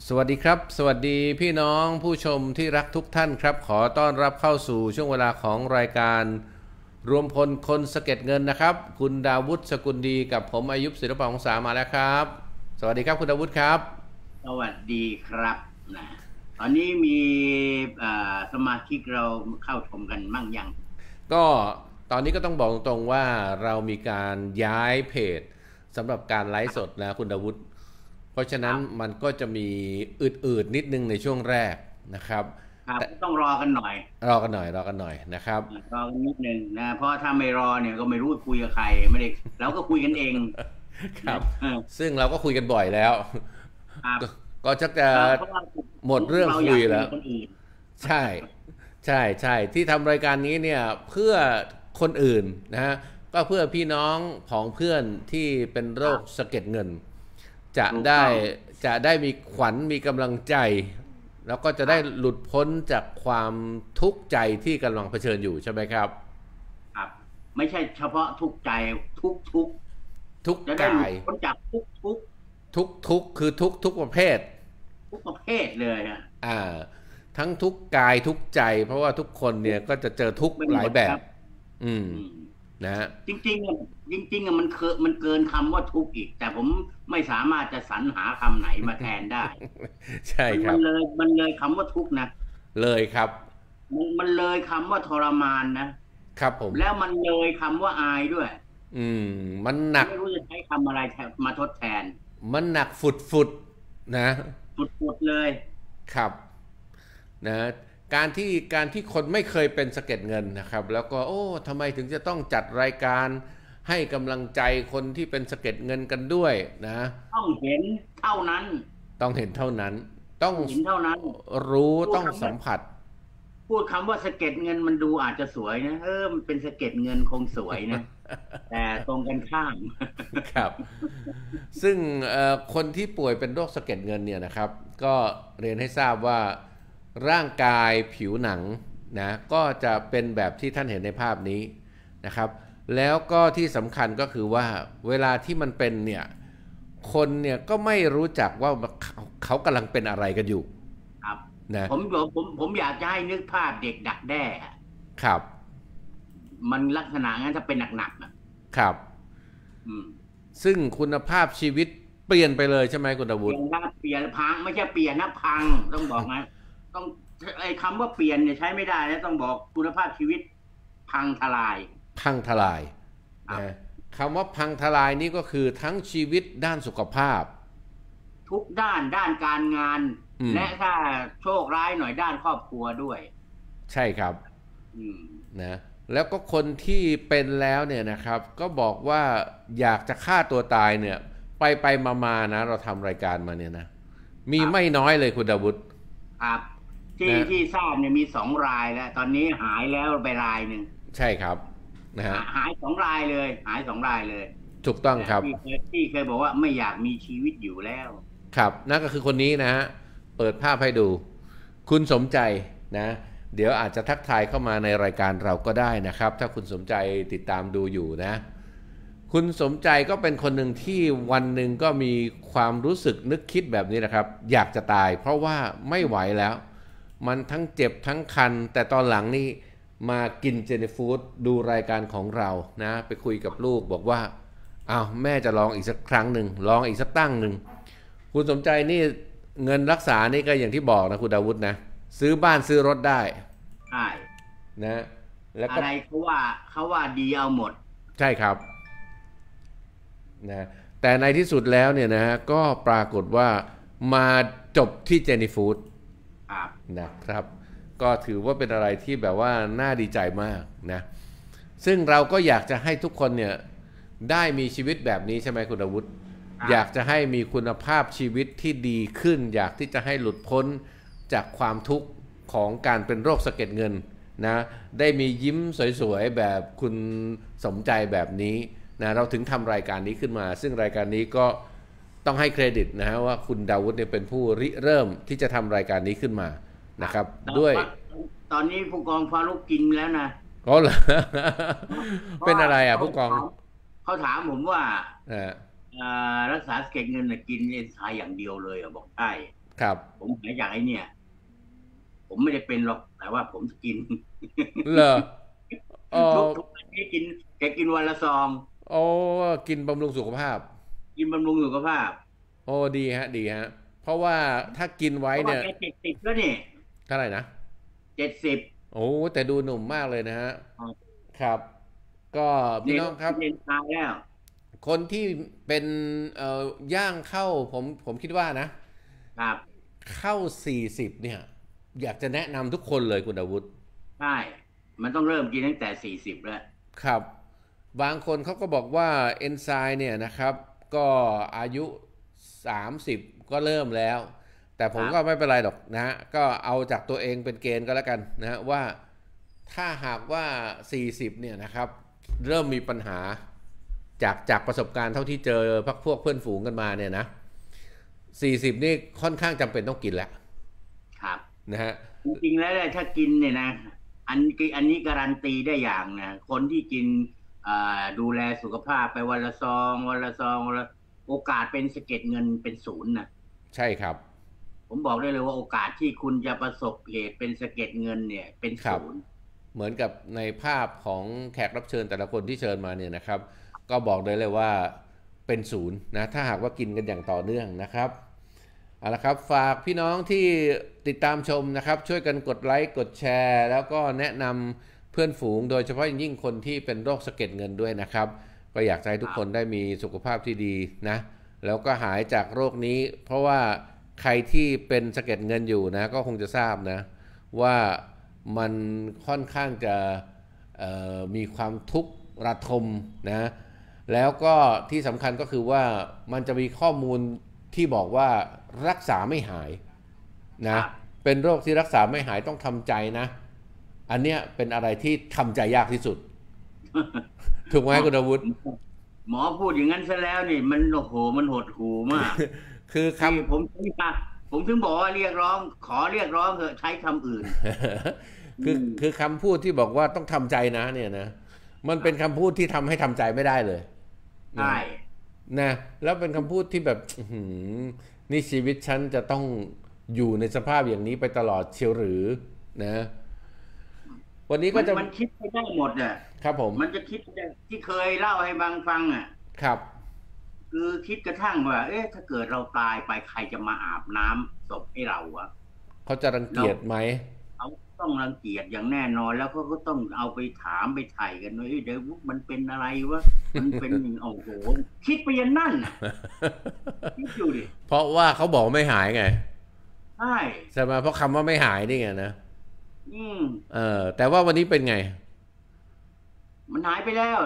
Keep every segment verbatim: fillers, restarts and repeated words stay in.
สวัสดีครับสวัสดีพี่น้องผู้ชมที่รักทุกท่านครับขอต้อนรับเข้าสู่ช่วงเวลาของรายการรวมพลคนสะเก็ดเงินนะครับคุณดาวุฒิสกุลดีกับผมอายุศิลปะองศามาแล้วครับสวัสดีครับคุณดาวุฒิครับสวัสดีครับนะตอนนี้มีสมาชิกเราเข้าชมกันมั่งยังก็ตอนนี้ก็ต้องบอกตรงๆว่าเรามีการย้ายเพจสำหรับการไลฟ์สดนะคุณดาวุฒิเพราะฉะนั้นครับมันก็จะมีอืดๆนิดนึงในช่วงแรกนะครับครับแต่ต้องรอกันหน่อยรอกันหน่อยรอกันหน่อยนะครับรอกันนิดนึงนะเพราะถ้าไม่รอเนี่ยก็ไม่รู้คุยกับใครไม่ได้เราก็คุยกันเองครับเออซึ่งเราก็คุยกันบ่อยแล้วครับก็ก็จะจะเราเพราะว่าหมดเรื่องเราอยากคุยคุยแล้วกับคนอื่นใช่ใช่ใช่ที่ทำรายการนี้เนี่ยเพื่อคนอื่นนะฮะก็เพื่อพี่น้องของเพื่อนที่เป็นโรคครับสะเก็ดเงินจะถูกได้ต้องจะได้มีขวัญมีกำลังใจแล้วก็จะได้ครับหลุดพ้นจากความทุกข์ใจที่กำลังเผชิญอยู่ใช่ไหมครับครับไม่ใช่เฉพาะทุกข์ใจทุกทุกทุกจะได้หลุกายดพ้นจากทุกทุกทุกทุกคือทุกทุกประเภททุกประเภทเลยฮะอ่าทั้งทุกกายทุกใจเพราะว่าทุกคนทุกเนี่ยก็จะเจอทุกไม่หลายแบบหมดครับอืมอืมนะฮะจริงๆอะจริงๆอะมันเกินมันเกินคำว่าทุกข์อีกแต่ผมไม่สามารถจะสรรหาคำไหนมาแทนได้ใช่มันครับมันเลยมันเลยคำว่าทุกข์นะเลยครับมันมันเลยคำว่าทรมานนะครับผมแล้วมันเลยคำว่าอายด้วยอืมมันหนักไม่รู้จะใช้คำอะไรแทนมาทดแทนมันหนักฝุดฝุดนะสุดๆเลยครับนะการที่การที่คนไม่เคยเป็นสะเก็ดเงินนะครับแล้วก็โอ้ทำไมถึงจะต้องจัดรายการให้กำลังใจคนที่เป็นสะเก็ดเงินกันด้วยนะต้องเห็นเท่านั้นต้องเห็นเท่านั้นต้องต้องเห็นเท่านั้นรู้ต้องพูดคำว่าสัมผัสพูดคำว่าสะเก็ดเงินมันดูอาจจะสวยนะเออมันเป็นสะเก็ดเงินคงสวยนะแต่ตรงกันข้ามครับซึ่งคนที่ป่วยเป็นโรคสะเก็ดเงินเนี่ยนะครับก็เรียนให้ทราบว่าร่างกายผิวหนังนะก็จะเป็นแบบที่ท่านเห็นในภาพนี้นะครับแล้วก็ที่สำคัญก็คือว่าเวลาที่มันเป็นเนี่ยคนเนี่ยก็ไม่รู้จักว่าเขาเขากำลังเป็นอะไรกันอยู่ครับนะผมผมผมผมอยากจะให้นึกภาพเด็กดักแด้อะครับมันลักษณะงั้นถ้าเป็นหนักๆอ่ะครับอืมซึ่งคุณภาพชีวิตเปลี่ยนไปเลยใช่ไหมคุณอาวุธเปลี่ยนนะเปลี่ยนพังไม่ใช่เปลี่ยนนะพังต้องบอกนะต้องไอ้คำว่าเปลี่ยนเนี่ยใช้ไม่ได้นะต้องบอกคุณภาพชีวิตพังทลายพังทลายครับนะคำว่าพังทลายนี่ก็คือทั้งชีวิตด้านสุขภาพทุกด้านด้านการงานอืมและถ้าโชคร้ายหน่อยด้านครอบครัวด้วยใช่ครับอืมนะแล้วก็คนที่เป็นแล้วเนี่ยนะครับก็บอกว่าอยากจะฆ่าตัวตายเนี่ยไปไปมามานะเราทำรายการมาเนี่ยนะมีไม่ครับน้อยเลยคุณดาวุฒิครับที่นะที่ทราบเนี่ยมีสองรายแล้วตอนนี้หายแล้วไปรายหนึ่งใช่ครับนะฮะหาหายสองรายเลยหายสองรายเลยถูกต้องนะครับที่เคยที่เคยบอกว่าไม่อยากมีชีวิตอยู่แล้วครับนั่นก็คือคนนี้นะฮะเปิดภาพให้ดูคุณสมใจนะเดี๋ยวอาจจะทักทายเข้ามาในรายการเราก็ได้นะครับถ้าคุณสมใจติดตามดูอยู่นะ คุณสมใจก็เป็นคนหนึ่งที่วันหนึ่งก็มีความรู้สึกนึกคิดแบบนี้นะครับอยากจะตายเพราะว่าไม่ไหวแล้วมันทั้งเจ็บทั้งคันแต่ตอนหลังนี่มากินเจนฟูดดูรายการของเรานะไปคุยกับลูกบอกว่าอ้าวแม่จะลองอีกสักครั้งหนึ่งลองอีกสักตั้งหนึ่งคุณสมใจนี่เงินรักษานี่ก็อย่างที่บอกนะคุณดาวุฒินะซื้อบ้านซื้อรถได้ใช่นะแล้วก็อะไรเขาว่าเขาว่าดีเอาหมดใช่ครับ นะแต่ในที่สุดแล้วเนี่ยนะฮะก็ปรากฏว่ามาจบที่เจนี่ฟู้ดครับนะครับก็ถือว่าเป็นอะไรที่แบบว่าน่าดีใจมากนะซึ่งเราก็อยากจะให้ทุกคนเนี่ยได้มีชีวิตแบบนี้ใช่ไหมคุณอาวุธอยากครับจะให้มีคุณภาพชีวิตที่ดีขึ้นอยากที่จะให้หลุดพ้นจากความทุกข์ของการเป็นโรคสะเก็ดเงินนะได้มียิ้มสวยๆแบบคุณสมใจแบบนี้นะเราถึงทำรายการนี้ขึ้นมาซึ่งรายการนี้ก็ต้องให้เครดิตนะฮะว่าคุณดาวุฒิเนี่ยเป็นผู้ริเริ่มที่จะทำรายการนี้ขึ้นมานะครับแล้วด้วยตอนนี้ผู้กองฟารุกกินแล้วนะก็เหรอเพราะเป็นว่าอะไรอ่ะเขาผู้กองถามเขาถามผมว่าอ่าเอ่อรักษาสะเก็ดเงินน่ะกินเอนไซม์อย่างเดียวเลยเหรอบอกใช่ครับผมหายจากไอ้เนี่ยผมไม่ได้เป็นหรอกแต่ว่าผมกินเหรอเอทุกอทุกวันนี้กินแกกินวันละซองโอ้กินบำรุงสุขภาพกินบำรุงสุขภาพโอ้ดีฮะดีฮะเพราะว่าถ้ากินไว้เพราะว่าเนี่ยแกเจ็ดสิบแล้วนี่เท่าไหร่นะเจ็ดสิบโอ้แต่ดูหนุ่มมากเลยนะฮะครับก็พี่นี่น้องครับเรียนตายแล้วคนที่เป็นเอ่อย่างเข้าผมผมคิดว่านะครับเข้าสี่สิบเนี่ยอยากจะแนะนำทุกคนเลยคุณอาวุธใช่มันต้องเริ่มกินตั้งแต่สี่สิบแล้วครับบางคนเขาก็บอกว่าเอนไซม์เนี่ยนะครับก็อายุสามสิบก็เริ่มแล้วแต่ผมก็ไม่เป็นไรหรอกนะฮะก็เอาจากตัวเองเป็นเกณฑ์ก็แล้วกันนะฮะว่าถ้าหากว่าสี่สิบเนี่ยนะครับเริ่มมีปัญหาจากจากประสบการณ์เท่าที่เจอพักพวกเพื่อนฝูงกันมาเนี่ยนะสี่สิบนี่ค่อนข้างจำเป็นต้องกินแล้วครับนะฮะจริงๆแล้วเนี่ยถ้ากินเนี่ยนะอันอันนี้การันตีได้อย่างนะคนที่กินดูแลสุขภาพไปวันละซองวันละซองวันละโอกาสเป็นสะเก็ดเงินเป็นศูนย์นะใช่ครับผมบอกได้เลยว่าโอกาสที่คุณจะประสบเหตุเป็นสะเก็ดเงินเนี่ยเป็นศูนย์เหมือนกับในภาพของแขกรับเชิญแต่ละคนที่เชิญมาเนี่ยนะครับก็บอกได้เลยว่าเป็นศูนย์นะถ้าหากว่ากินกันอย่างต่อเนื่องนะครับเอาละครับฝากพี่น้องที่ติดตามชมนะครับช่วยกันกดไลค์กดแชร์แล้วก็แนะนำเพื่อนฝูงโดยเฉพาะยิ่งคนที่เป็นโรคสะเก็ดเงินด้วยนะครับก็อยากให้ทุกคนได้มีสุขภาพที่ดีนะแล้วก็หายจากโรคนี้เพราะว่าใครที่เป็นสะเก็ดเงินอยู่นะก็คงจะทราบนะว่ามันค่อนข้างจะมีความทุกข์ระทมนะแล้วก็ที่สำคัญก็คือว่ามันจะมีข้อมูลที่บอกว่ารักษาไม่หายนะเป็นโรคที่รักษาไม่หายต้องทำใจนะอันเนี้ยเป็นอะไรที่ทำใจยากที่สุดถูกไหมคุณอาวุธหมอพูดอย่างนั้นซะแล้วนี่มันโอ้โหมันหดหูมากคือคำผมผมถึงบอกว่าเรียกร้องขอเรียกร้องเถอะใช้คำอื่นคือคือคำพูดที่บอกว่าต้องทำใจนะเนี่ยนะมันเป็นคำพูดที่ทำให้ทำใจไม่ได้เลยใช่นะแล้วเป็นคำพูดที่แบบนี่ชีวิตฉันจะต้องอยู่ในสภาพอย่างนี้ไปตลอดเชียวหรือนะวันนี้ก็จะมันคิดไม่ได้หมดอ่ะครับผมมันจะคิดที่เคยเล่าให้บางฟังอ่ะครับคือคิดกระทั่งว่าเอ๊ะถ้าเกิดเราตายไปใครจะมาอาบน้ำศพให้เราวะเขาจะรังเกียจไหมเขาต้องรังเกียจอย่างแน่นอนแล้วเขาก็ต้องเอาไปถามไปไถ่กันว่าเดี๋ยวมันเป็นอะไรวะมันเป็นโอ้โหคิดไปยันนั่นคิดอยู่ดิเพราะว่าเขาบอกไม่หายไงใช่ใช่ไหมเพราะคำว่าไม่หายนี่ไงนะอืมเออแต่ว่าวันนี้เป็นไงมันหายไปแล้ว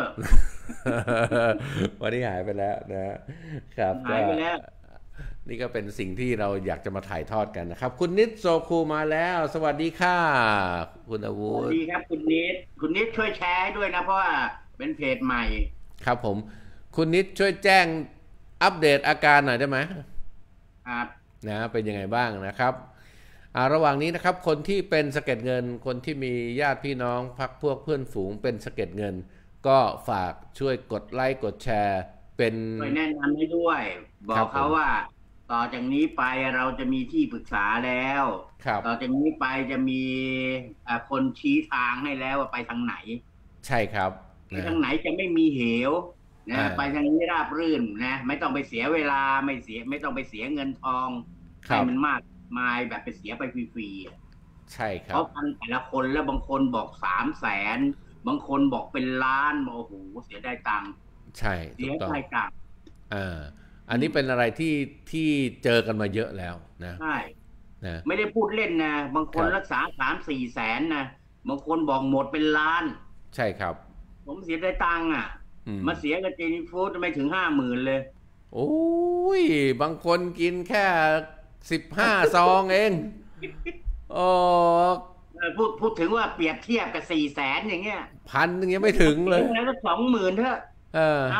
วันนี้หายไปแล้วนะครับหายไปแล้วนี่ก็เป็นสิ่งที่เราอยากจะมาถ่ายทอดกันนะครับคุณนิดโซคูมาแล้วสวัสดีค่ะคุณอาวุธสวัสดีครับคุณนิดคุณนิดช่วยแชร์ด้วยนะเพราะว่าเป็นเพจใหม่ครับผมคุณนิดช่วยแจ้งอัปเดตอาการหน่อยได้ไหมครับนะเป็นยังไงบ้างนะครับระหว่างนี้นะครับคนที่เป็นสะเก็ดเงินคนที่มีญาติพี่น้องพรรคพวกเพื่อนฝูงเป็นสะเก็ดเงินก็ฝากช่วยกดไลค์กดแชร์เป็นช่วยแนะนำให้ด้วยบอกเขาว่าต่อจากนี้ไปเราจะมีที่ปรึกษาแล้วต่อจากนี้ไปจะมีคนชี้ทางให้แล้วว่าไปทางไหนใช่ครับไปทางไหนจะไม่มีเหวนะไปทางนี้ราบรื่นนะไม่ต้องไปเสียเวลาไม่เสียไม่ต้องไปเสียเงินทองให้มันมากมายแบบไปเสียไปฟรีๆใช่ครับเพราะพันแต่ละคนแล้วบางคนบอกสามแสนบางคนบอกเป็นล้านโอ้โหเสียได้ตังค์ใช่เสียได้ตังค์อ่าอันนี้เป็นอะไรที่ที่เจอกันมาเยอะแล้วนะใช่นะไม่ได้พูดเล่นนะบางคนรักษาสามสี่แสนนะบางคนบอกหมดเป็นล้านใช่ครับผมเสียได้ตังค์อ่ะมาเสียกับเจนี่ฟู้ดไม่ถึงห้าหมื่นเลยโอ้ยบางคนกินแค่สิบห้าซองเองโอ้พูดพูดถึงว่าเปรียบเทียบกับสี่แสนอย่างเงี้ยพันนึงยังไม่ถึงเลยแล้วก็สองหมื่นเถอะเออ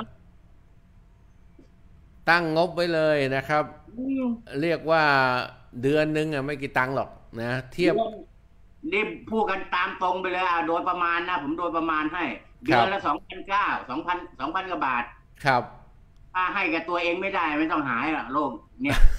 ตั้งงบไว้เลยนะครับเรียกว่าเดือนนึงอ่ะไม่กี่ตังค์หรอกนะเทียบนี่พูดกันตามตรงไปเลยอ่ะโดยประมาณนะผมโดยประมาณให้เดือนละสองพันเก้าสองพันสองพันกว่าบาทครับถ้าให้กับตัวเองไม่ได้ไม่ต้องหายหรอกโรคเนี่ย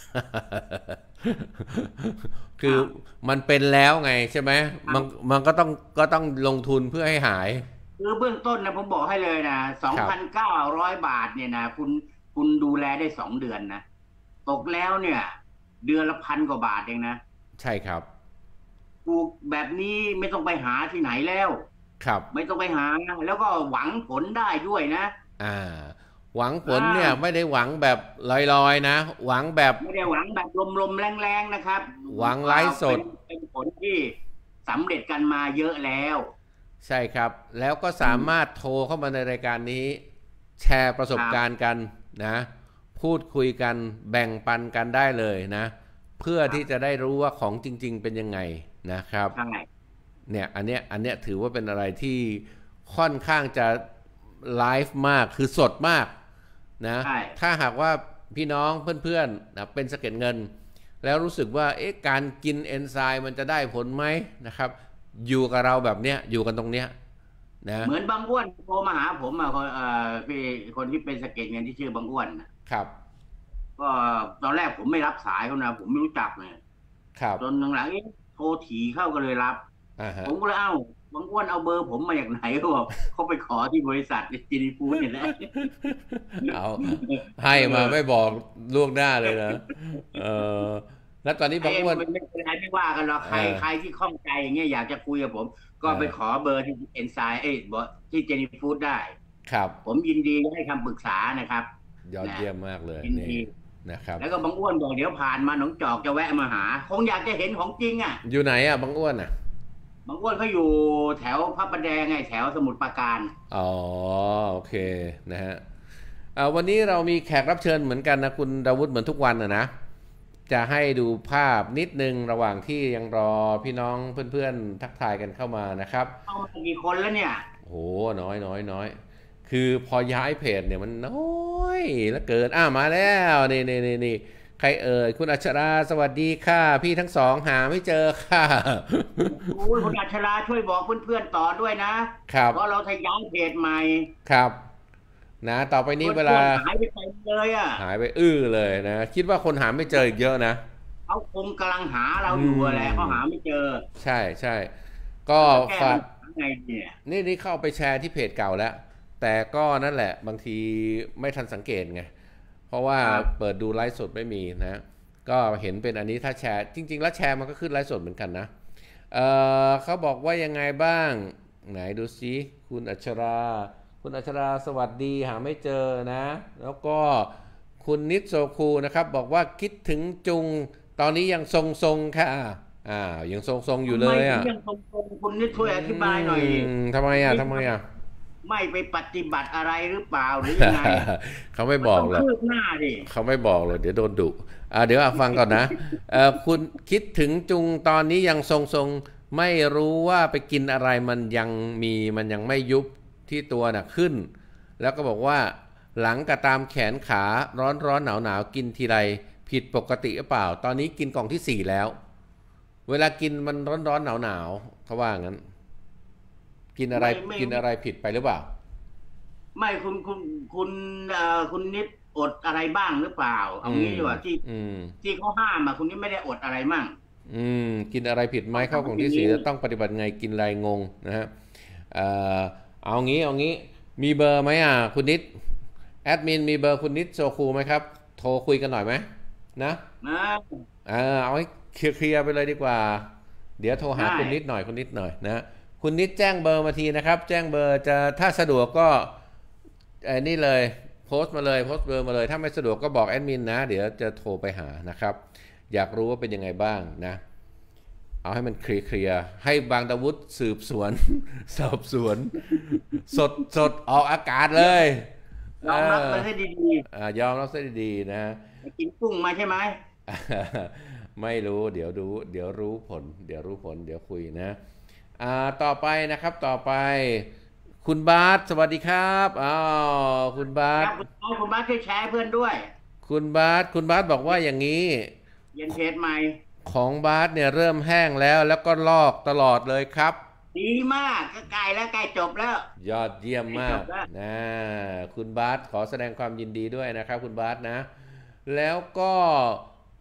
คือมันเป็นแล้วไงใช่ไหมมันมันก็ต้องก็ต้องลงทุนเพื่อให้หายคือเบื้องต้นนะผมบอกให้เลยนะสองครับพันเก้าร้อยบาทเนี่ยนะคุณคุณดูแลได้สองเดือนนะตกแล้วเนี่ยเดือนละพันกว่าบาทเองนะใช่ครับปลูกแบบนี้ไม่ต้องไปหาที่ไหนแล้วครับไม่ต้องไปหาแล้วก็หวังผลได้ด้วยนะอ่าหวังผอ่ลเนี่ยไม่าได้หวังแบบลอยๆนะหวังแบบไม่ได้หวังแบบลมๆแรงๆนะครับหวังไลอ่าฟ์สดเป็นเป็นผลที่สำเร็จกันมาเยอะแล้วใช่ครับแล้วก็อืสามมารถโทรเข้ามาในรายการนี้แชร์ประสบการณ์ครับกันนะพูดคุยกันแบ่งปันกันได้เลยนะเพื่อที่จะครับได้รู้ว่าของจริงๆเป็นยังไงนะครับใช่เนี่ยอันเนี้ยอันเนี้ยถือว่าเป็นอะไรที่ค่อนข้างจะไลฟ์มากคือสดมากนะใช่ถ้าหากว่าพี่น้องเพื่อนๆนะเป็นสะเก็ดเงินแล้วรู้สึกว่าเอ๊ะการกินเอนไซม์มันจะได้ผลไหมนะครับอยู่กับเราแบบเนี้ยอยู่กันตรงเนี้ยนะเหมือนบางอ้วนโทรมาหาผมอ่ะคนเอ่อพี่คนที่เป็นสะเก็ดเงินที่ชื่อบางอ้วนน่ะครับก็ตอนแรกผมไม่รับสายเขานะผมไม่รู้จักเนี่ยครับจนหลังๆเอ๊ะโทรถี่เข้าก็เลยรับอ่าฮะผมก็เลยเอ้าบางอ้วนเอาเบอร์ผมมาจากไหนเขาบอกเขาไปขอที่บริษัทจีนีฟู้ดเนี่ยแหละเอาให้มาไม่บอกล่วงหน้าเลยนะเออแล้วตอนนี้ไอ้บางอ้วนไม่ไม่เป็นไรไม่ว่ากันหรอกใครเออใครที่ข้องใจอย่างเงี้ยอยากจะคุยกับผมก็ไปขอเออเบอร์ที่เอ็นไซเอ้ยบอกที่เจนีฟู้ดได้ครับผมยินดีให้คำปรึกษานะครับยอดนะเยี่ยมมากเลยนี่ยินดีนะครับแล้วก็บางอ้วนบอกเดี๋ยวผ่านมาหนองจอกจะแวะมาหาคงอยากจะเห็นของจริงอ่ะอยู่ไหนอ่ะบางอ้วนอ่ะบางอ้วนเขาอยู่แถวพระประแดงไงแถวสมุทรปราการอ๋อโอเคนะฮะอ่าวันนี้เรามีแขกรับเชิญเหมือนกันนะคุณดาวุฒิเหมือนทุกวันนะนะจะให้ดูภาพนิดนึงระหว่างที่ยังรอพี่น้องเพื่อนๆทักทายกันเข้ามานะครับเอามากี่คนแล้วเนี่ยโหน้อยน้อยน้อยคือพอย้ายเพจเนี่ยมันน้อยแล้วเกินอ่ามาแล้วนี่นี่นี่นี่ใครเอ่ยคุณอัชราสวัสดีค่ะพี่ทั้งสองหาไม่เจอค่ะโอ้ยคุณอัชราช่วยบอกเพื่อนๆต่อด้วยนะครับเพราะเราทย้ายเพจใหม่ครับนะต่อไปเนี้เวลาพื่อนๆหายไปเต็มเลยอ่ะหายไปอื้อเลยนะคิดว่าคนหาไม่เจออีกเยอะนะเขาคงกำลังหาเราอือยู่แหละเขาหามไม่เจอใช่ใช่ก็แล้วจะแก้ฝากปัญหาไงเนี่ยนี่นี่เข้าไปแชร์ที่เพจเก่าแล้วแต่ก็นั่นแหละบางทีไม่ทันสังเกตไงเพราะว่าครับเปิดดูไลฟ์สดไม่มีนะก็เห็นเป็นอันนี้ถ้าแชร์จริงๆแล้วแชร์มันก็ขึ้นไลฟ์สดเหมือนกันนะเออเขาบอกว่ายังไงบ้างไหนดูซิคุณอัชราคุณอัชราสวัสดีหาไม่เจอนะแล้วก็คุณนิดโซคูนะครับบอกว่าคิดถึงจุงตอนนี้ยังทรงๆค่ะอ่ายังทรงๆอยู่ทำไมเลยอ่ะถึงยังคงๆคุณนิดช่วยอธิบายหน่อยอืมทำไมอ่ะทำไมอ่ะไม่ไปปฏิบัติอะไรหรือเปล่าหรือยังไงเขาไม่มันต้องบอกหรอกคืบหน้าดิเขาไม่บอกเลยเดี๋ยวโดนดุอ่าเดี๋ยวอ่ะฟังก่อนนะเออคุณคิดถึงจุงตอนนี้ยังทรงๆไม่รู้ว่าไปกินอะไรมันยังมีมันยังไม่ยุบที่ตัวน่ะขึ้นแล้วก็บอกว่าหลังกระตามแขนขาร้อนร้อนหนาวหนาวกินทีไรผิดปกติหรือเปล่าตอนนี้กินกล่องที่สี่แล้วเวลากินมันร้อนร้อนหนาวหนาวเขาว่างั้นกินอะไรไม่ไม่ไม่กินอะไรผิดไปหรือเปล่าไม่คุณคุณคุณเอ่อคุณนิดอดอะไรบ้างหรือเปล่าเอาอืมงี้ดีกว่าที่อืมที่เขาห้ามมาคุณนิดไม่ได้อดอะไรมั่งอืมกินอะไรผิดไหมต้องเข้ากล่องที่ทำอย่างนี้สี่จะต้องปฏิบัติไงกินอะไรงงนะฮะเอ่อเอางี้เอางี้มีเบอร์ไหมอ่ะคุณนิดแอดมินมีเบอร์คุณนิดโซคูไหมครับโทรคุยกันหน่อยไหมนะนะเออเอาให้เคลียร์ๆไปเลยดีกว่าเดี๋ยวโทรหาได้คุณนิดหน่อยคุณนิดหน่อยนะคุณนิดแจ้งเบอร์มาทีนะครับแจ้งเบอร์จะถ้าสะดวกก็ไอ้นี่เลยโพสต์มาเลยโพสต์เบอร์มาเลยถ้าไม่สะดวกก็บอกแอดมินนะเดี๋ยวจะโทรไปหานะครับอยากรู้ว่าเป็นยังไงบ้างนะ เอาให้มันเคลียร์ให้บางตาวุฒิสืบสวนสอบสวนสดสดออกอากาศเลยยอมรับมันให้ดียอมรับซะดีๆนะๆไปกินกุ้งมาใช่ไหมไม่รู้เดี๋ยวดูเดี๋ยวรู้ผลเดี๋ยวรู้ผลเดี๋ยวคุยนะอ่าต่อไปนะครับต่อไปคุณบาสสวัสดีครับอ้าวคุณบาสครับคุณน้องคุณบ้านช่วยแชร์ให้เพื่อนด้วยคุณบาสคุณบาสบอกว่าอย่างนี้เย็นเพจใหม่ของบาสเนี่ยเริ่มแห้งแล้วแล้วก็ลอกตลอดเลยครับดีมากก็ใกล้แล้วใกล้จบแล้วยอดเยี่ยมใกล้มากจบแล้วนะคุณบาสขอแสดงความยินดีด้วยนะครับคุณบาสนะแล้วก็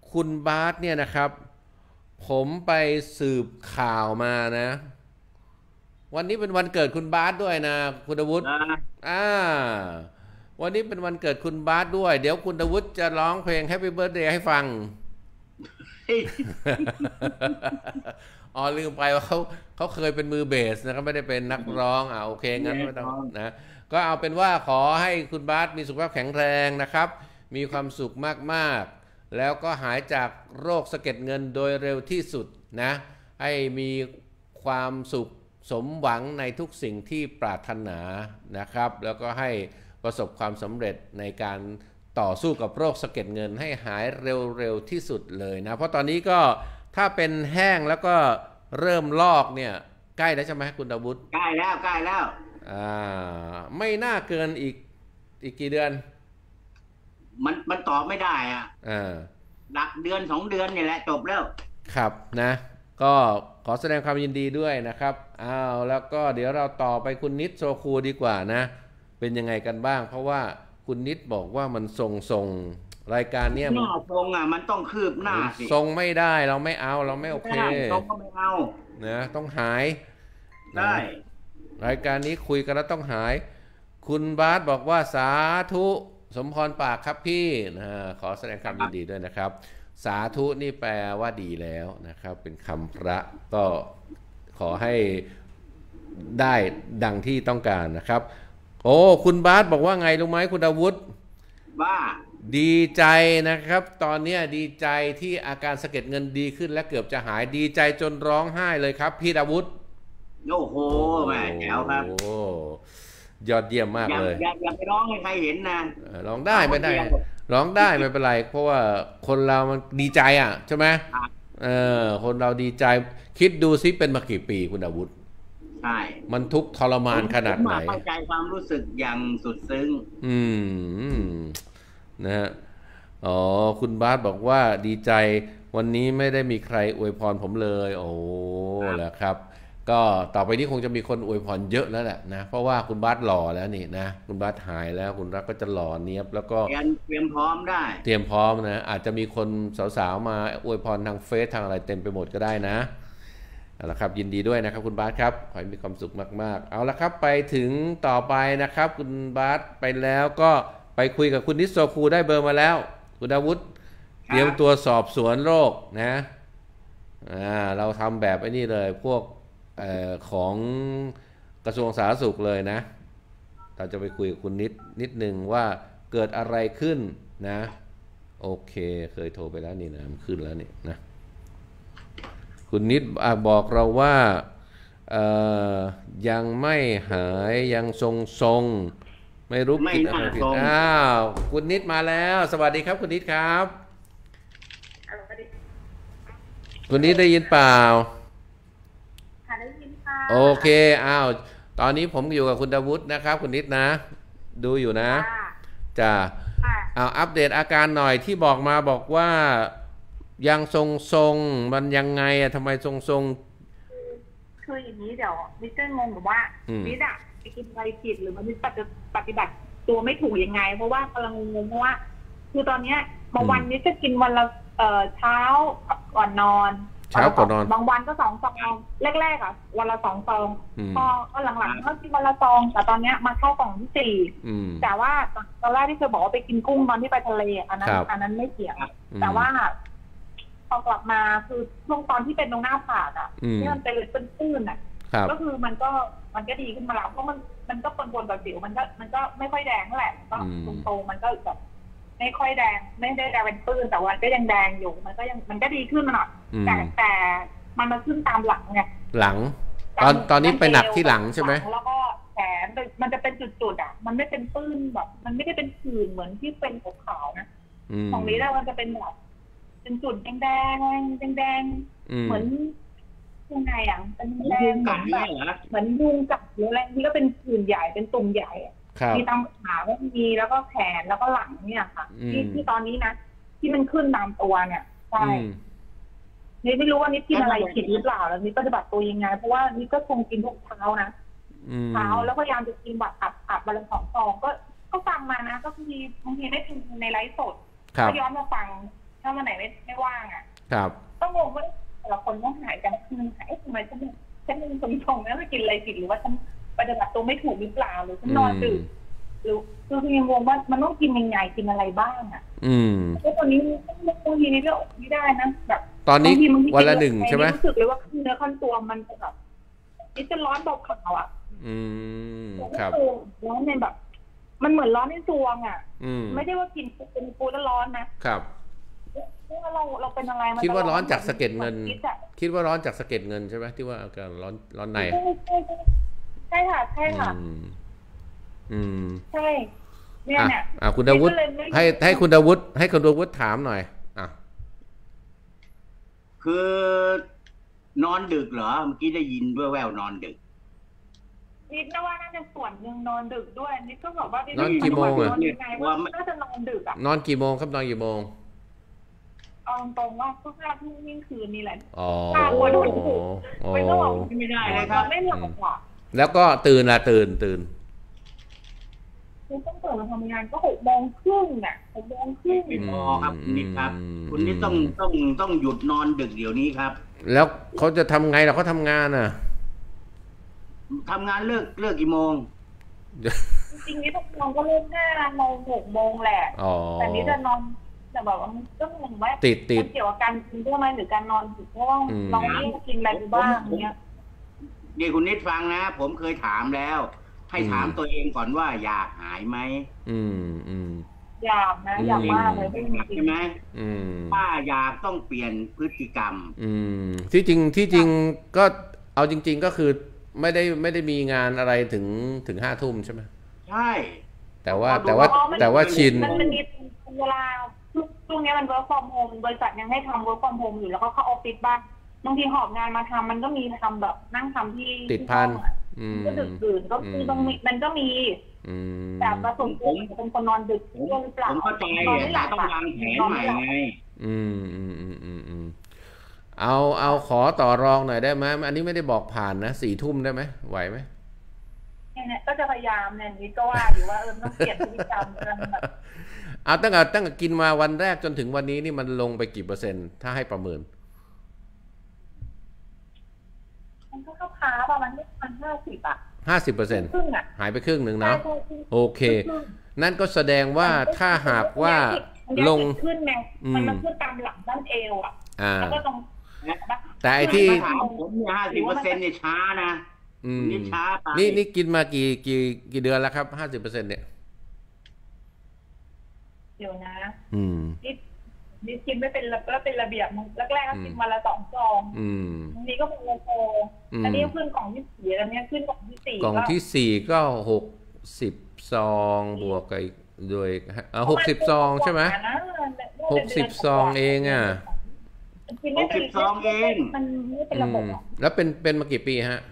คุณบาสเนี่ยนะครับ ผมไปสืบข่าวมานะ วันนี้เป็นวันเกิดคุณบาสด้วยนะคุณอาวุธอ่าวันนี้เป็นวันเกิดคุณบาสด้วยเดี๋ยวคุณอาวุธจะร้องเพลง Happy Birthday ให้ฟัง อ๋อลืมไปว่าเขาเขาเคยเป็นมือเบสนะเขาไม่ได้เป็นนักร้องอ่าโอเคงั้นไม่ต้องนะก็เอาเป็นว่าขอให้คุณบาสมีสุขภาพแข็งแรงนะครับมีความสุขมากๆแล้วก็หายจากโรคสะเก็ดเงินโดยเร็วที่สุดนะให้มีความสุขสมหวังในทุกสิ่งที่ปรารถนานะครับแล้วก็ให้ประสบความสำเร็จในการต่อสู้กับโรคสะเก็ดเงินให้หายเร็วๆที่สุดเลยนะเพราะตอนนี้ก็ถ้าเป็นแห้งแล้วก็เริ่มลอกเนี่ยใกล้แล้วใช่ไหมคุณอาวุธใกล้แล้วใกล้แล้วอ่าไม่น่าเกินอีกอีกกี่เดือนมันมันตอบไม่ได้อ่ะอ่าหลักเดือนสองเดือนนี่แหละจบแล้วครับนะก็ขอแสดงความยินดีด้วยนะครับอ้าวแล้วก็เดี๋ยวเราต่อไปคุณนิดโซคูดีกว่านะเป็นยังไงกันบ้างเพราะว่าคุณนิดบอกว่ามันทรงทรงรายการเนี้ยหน้าทรงอ่ะมันต้องคืบหน้าสิทรงไม่ได้เราไม่เอาเราไม่โอเคทรงก็ไม่เอานะต้องหายได้รายการนี้คุยกันแล้วต้องหายคุณบาสบอกว่าสาธุสมพรปากครับพี่นะขอแสดงความยินดีด้วยนะครับสาธุนี่แปลว่าดีแล้วนะครับเป็นคำพระก็ขอให้ได้ดังที่ต้องการนะครับโอ้คุณบาสบอกว่าไงรู้ไหมคุณอาวุธว่าดีใจนะครับตอนนี้ดีใจที่อาการสะเก็ดเงินดีขึ้นและเกือบจะหายดีใจจนร้องไห้เลยครับพี่อาวุธโอ้โหแม่แจ๋วครับโอ้ยอดเยี่ยมมากเลยอย่าอย่าไปร้องให้ใครเห็นนะร้องได้ไม่ได้ร้องได้ไม่เป็นไรเพราะว่าคนเรามันดีใจอ่ะใช่ไหมเออคนเราดีใจคิดดูซิเป็นมากี่ปีคุณอาวุธใช่มันทุกข์ทรมานขนาดไหนเข้าใจความรู้สึกอย่างสุดซึ้งอืมนะฮะอ๋อคุณบาสบอกว่าดีใจวันนี้ไม่ได้มีใครอวยพรผมเลยโอ้แหละครับก็ต่อไปนี้คงจะมีคนอวยพรเยอะแล้วแหละนะเพราะว่าคุณบาสหล่อแล้วนี่นะคุณบาสหายแล้วคุณรักก็จะหล่อเนี้ยบแล้วก็เตรียมพร้อมได้เตรียมพร้อมนะอาจจะมีคนสาวๆมาอวยพรทางเฟซทางอะไรเต็มไปหมดก็ได้นะเอาละครับยินดีด้วยนะครับคุณบาสครับขอให้มีความสุขมากๆเอาละครับไปถึงต่อไปนะครับคุณบาสไปแล้วก็ไปคุยกับคุณนิสโซคูได้เบอร์มาแล้วคุณอาวุธเตรียมตัวสอบสวนโรคนะอ่าเราทำแบบไอ้นี่เลยพวกเอ่อของกระทรวงสาธารณสุขเลยนะเราจะไปคุยกับคุณนิดนิดนึงว่าเกิดอะไรขึ้นนะโอเคเคยโทรไปแล้วนี่นะมันขึ้นแล้วนี่นะคุณนิดบอกเราว่ายังไม่หายยังทรงทรงไม่รู้กินอะไรผิดอ้าวคุณนิดมาแล้วสวัสดีครับคุณนิดครับคุณนิดได้ยินเปล่าได้ยินค่ะโอเคอ้าวตอนนี้ผมอยู่กับคุณดาวุฒินะครับคุณนิดนะดูอยู่นะจ้าเอาอัปเดตอาการหน่อยที่บอกมาบอกว่ายังทรงทรงมันยังไงอะทำไมทรงทรงคืออย่างนี้เดี๋ยวมิสเตอร์งงกับว่ามิสอะไปกินอะไรผิดหรือมันมิสปฏิบัติตัวไม่ถูกยังไงเพราะว่ากำลังงงเพราะว่าคือตอนเนี้ยบางวันมิสจะกินวันละเอ่อเช้าก่อนนอนเช้าก่อนนอนบางวันก็สองซองแรกๆอ่ะวันละสองซองพอก็หลังๆก็กินวันละซองแต่ตอนเนี้ยมาเข้ากล่องที่สี่แต่ว่าตอนแรกที่เคยบอกว่าไปกินกุ้งตอนที่ไปทะเลอันนั้นอันนั้นไม่เกี่ยวแต่ว่าพอกลับมาคือช่วงตอนที่เป็นตรงหน้าผากอ่ะที่มันเป็นเป็นตื้นอ่ะก็คือมันก็มันก็ดีขึ้นมาแล้วเพราะมันมันก็ปนๆกับสิวมันก็มันก็ไม่ค่อยแดงแหละก็ตรงๆมันก็แบบไม่ค่อยแดงไม่ได้แดงเป็นปื้นแต่ว่าก็ยังแดงอยู่มันก็ยังมันก็ดีขึ้นมาหน่อยแต่แต่มันมาขึ้นตามหลังไงหลังตอนตอนนี้ไปหนักที่หลังใช่ไหมแล้วก็แขนมันจะเป็นจุดๆอ่ะมันไม่เป็นปื้นแบบมันไม่ได้เป็นผื่นเหมือนที่เป็นขาวๆนะของนี้แล้วมันจะเป็นแบบเป็นจุดแดงแดงแดงเหมือนยังไงอ่ะเป็นแดงเหมือนแบบเหมือนยุงกัดหรืออะไรที่ก็เป็นผื่นใหญ่เป็นตุ่มใหญ่มีตามขาก็มีแล้วก็แขนแล้วก็หลังเนี่ยค่ะที่ที่ตอนนี้นะที่มันขึ้นตามตัวเนี่ยใช่นี่ไม่รู้ว่านี่กินอะไรผิดหรือเปล่าแล้วนี่ปฏิบัติตัวยังไงเพราะว่านี่ก็คงกินทุกเช้านะเช้าแล้วพยายามจะกินแบบอับอับวันละสองซองก็ก็ฟังมานะก็คือบางทีได้ถึงในไลฟ์สดก็ย้อนมาฟังถ้าวันไหนไม่ไม่ว่างอ่ะครับก็งงว่าแต่ละคนก็หายกันคือหายทำไมฉันฉันยังสมทรงแล้วไม่กินอะไรผิดหรือว่าฉันปฏิบัติตัวไม่ถูกหรือเปล่าหรือฉันนอนดึกหรือคือยังงงว่ามันต้องกินยังไงกินอะไรบ้างอ่ะอืมแล้วตอนนี้บางทีนี่ก็ไม่ได้นะแบบตอนนี้วันละหนึ่งใช่ไหมรู้สึกเลยว่าเนื้อขั้นตัวมันแบบนี่จะร้อนเบาขาวอ่ะอืมครับร้อนในแบบมันเหมือนร้อนในซวงอ่ะไม่ได้ว่ากินเป็นปูแล้วร้อนนะครับว่าเราเราเป็นอะไรคิดว่าร้อนจากสะเก็ดเงินคิดว่าร้อนจากสะเก็ดเงินใช่ไหมที่ว่าอาการร้อนร้อนในใช่ค่ะใช่ค่ะอืมใช่เนี่ยเนี่ยอ่าคุณดาวุฒิให้ให้คุณดาวุฒิให้คุณดาวุฒิถามหน่อยอ่ะคือนอนดึกเหรอเมื่อกี้ได้ยินแว่วๆนอนดึกนิดนะว่าน่าจะส่วนหนึ่งนอนดึกด้วยนิดก็บอกว่านอนกี่โมงอ่ะว่าน่าจะนอนดึกอ่ะนอนกี่โมงครับนอนกี่โมงเอาตรงว่าก็ห้าทุ่มนี่คืนนี่แหละอ๋อไม่ต้องบอกไม่ได้เลยครับไม่หลับอ่ะแล้วก็ตื่นละตื่นตื่นคุณต้องตื่นมาทำงานก็หกโมงครึ่งน่ะหกโมงครึ่งพอครับคุณนิดครับคุณนิดต้องต้องต้องหยุดนอนดึกเดี๋ยวนี้ครับแล้วเขาจะทำไงล่ะเขาทำงานอ่ะทำงานเลิกเลิกกี่โมงจริงๆนี่ทุกคนก็เลิกห้าโมงหกโมงแหละแต่นี้จะนอนแต่แบบว่าก็งงว่าติดติดเกี่ยวกับการกินด้วยไหมหรือการนอนดึกเพราะว่าน้องนี่กินอะไรบ้างเนี้ยเดี๋ยวคุณนิดฟังนะผมเคยถามแล้วให้ถามตัวเองก่อนว่าอยากหายไหมอืมอืมอยากนะอยากมากเลยใช่ไหมอืมถ้าอยากต้องเปลี่ยนพฤติกรรมอืมที่จริงที่จริงก็เอาจริงๆก็คือไม่ได้ไม่ได้มีงานอะไรถึงถึงห้าทุ่มใช่ไหมใช่แต่ว่าแต่ว่าแต่ว่าชินมันมีเวลาช่วงนี้มัน work from home บริษัทยังให้ทำ work from home อยู่แล้วก็เข้าออฟฟิศบ้างบางทีหอบงานมาทำมันก็มีทำแบบนั่งทำที่ติดพันก็ดึกดื่นก็คือบางมันก็มีแต่ประสบผมเป็นคนนอนดึกหรือเปล่าผมเข้าใจแต่ต้องวางแผนใหม่ไงอืมอืมอืมอืมอืมเอาเอาขอต่อรองหน่อยได้ไหมอันนี้ไม่ได้บอกผ่านนะสี่ทุ่มได้ไหมไหวไหมเนี่ยก็จะพยายามเนี่ยนี้ก็ว่าอยู่ว่าเออต้องเปลี่ยนพฤติกรรมแบบเอาตั้งแต่ตั้งแต่กินมาวันแรกจนถึงวันนี้นี่มันลงไปกี่เปอร์เซ็นต์ถ้าให้ประเมินมันก็เข้าค้าประมาณมันห้าสิบอะห้าสิบเปอร์เซ็นต์หายไปครึ่งหนึ่งนะโอเคนั่นก็แสดงว่าถ้าหากว่าลงขึ้นแนวมันมันขึ้นตามหลังด้านเอวอ่ะแล้วก็ตรงแต่ไอ้ที่ถามผมเนี่ยห้าสิบเปอร์เซ็นต์เนี่ยช้านะนี่ช้าไปนี่นี่กินมากี่กี่กี่เดือนแล้วครับห้าสิบเปอร์เซ็นต์เนี่ยเดี๋ยวนะอืมนี่นี่กินไม่เป็นแล้วเป็นระเบียบแรกๆก็กินมาละสองซองทีนี้ก็เป็นโลโก้อันนี้ขึ้นกล่องที่สี่อันนี้ขึ้นกล่องที่สี่กล่องที่สี่ก็หกสิบซองบวกกับโดยอ่าหกสิบซองใช่ไหมหกสิบซองเองอ่ะหกสิบซองเองมันไม่เป็นระบบแล้วเป็นเป็นมากี่ปีฮะ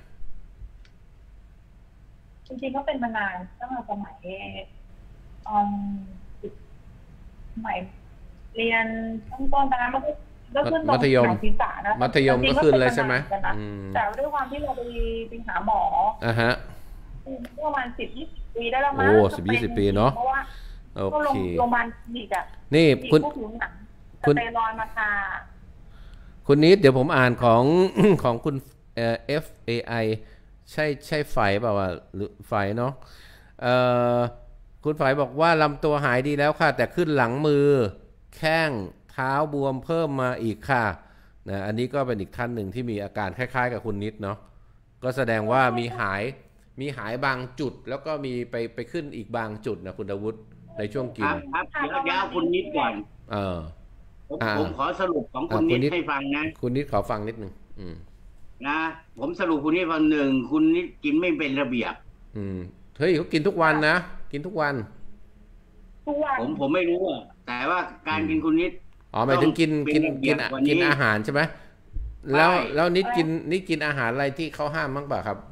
จริงๆก็เป็นมานานตั้งแต่สมัยอืมสมัยเรียนต้นต้นตอนนั้นมันก็ขึ้นตรงหนังศีรษะนะมัธยมก็ขึ้นเลยใช่ไหมแต่ด้วยความที่เราไปไปหาหมออ่ะฮะประมาณสิบยี่สิบปีได้แล้วมั้งโอ้สิบยี่สิบปีเนาะเพราะว่าโอเคโรงพยาบาลอีกอ่ะนี่คุณคุณสเตียรอยด์มาทาคุณนิดเดี๋ยวผมอ่านของของคุณเอ่อ เอฟ เอ ไอ ใช่ใช่ไฝเปล่าวะหรือไฝเนาะเอ่อคุณไฝบอกว่าลำตัวหายดีแล้วค่ะแต่ขึ้นหลังมือแข้งเท้าบวมเพิ่มมาอีกค่ะนะอันนี้ก็เป็นอีกท่านหนึ่งที่มีอาการคล้ายๆกับคุณนิดเนาะก็แสดงว่ามีหายมีหายบางจุดแล้วก็มีไปไปขึ้นอีกบางจุดนะคุณดาวุฒิในช่วงกินครับเดี๋ยวเดี๋ยวคุณนิดก่อนเออผมขอสรุปของคุณนิดให้ฟังนะคุณนิดขอฟังนิดนึงนะผมสรุปคุณนิดฟังหนึ่งคุณนิดกินไม่เป็นระเบียบอืมเฮ้ยเขากินทุกวันนะกินทุกวันทุกวันผมผมไม่รู้อ่ะแต่ว่าการกินคุณนิดอ๋อหมายถึงกินกินกินกินอาหารใช่ไหมแล้วแล้วนิดกินนิดกินอาหารอะไรที่เขาห้ามบ้างป่ะครับ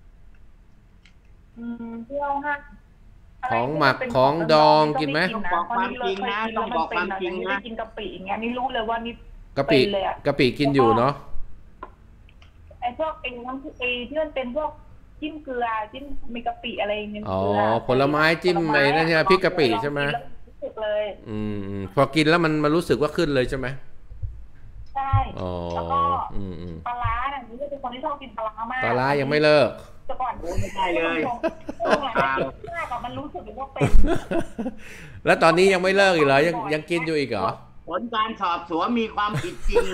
อืมที่เขาห้ามของหมักของดองกินไหมบอกความจริงนะต้องบอกความจริงนะกินกะปิอย่างเงี้ยนี่รู้เลยว่านี่กะปิกะปิกินอยู่เนาะไอ้พวกเองทั้งไอ้ที่มันเป็นพวกจิ้มเกลือจิ้มมีกะปิอะไรเงี้ยอ๋อผลไม้จิ้มอะไรนั่นใช่ไหมพริกกะปิใช่ไหมสึกเลยอืมพอกินแล้วมันมันรู้สึกว่าขึ้นเลยใช่ไหมใช่แล้วก็ปลาร้าเนี่ยนี่เป็นคนที่ชอบกินปลาร้ามากปลาร้ายังไม่เลิกแต่ก่อนไม่ได้เลยตรงหลังมากมันรู้สึกว่าเป็นแล้วตอนนี้ยังไม่เลิกอีกเหรอยังยังกินอยู่อีกเหรอผลการสอบสวนมีความผิดจริง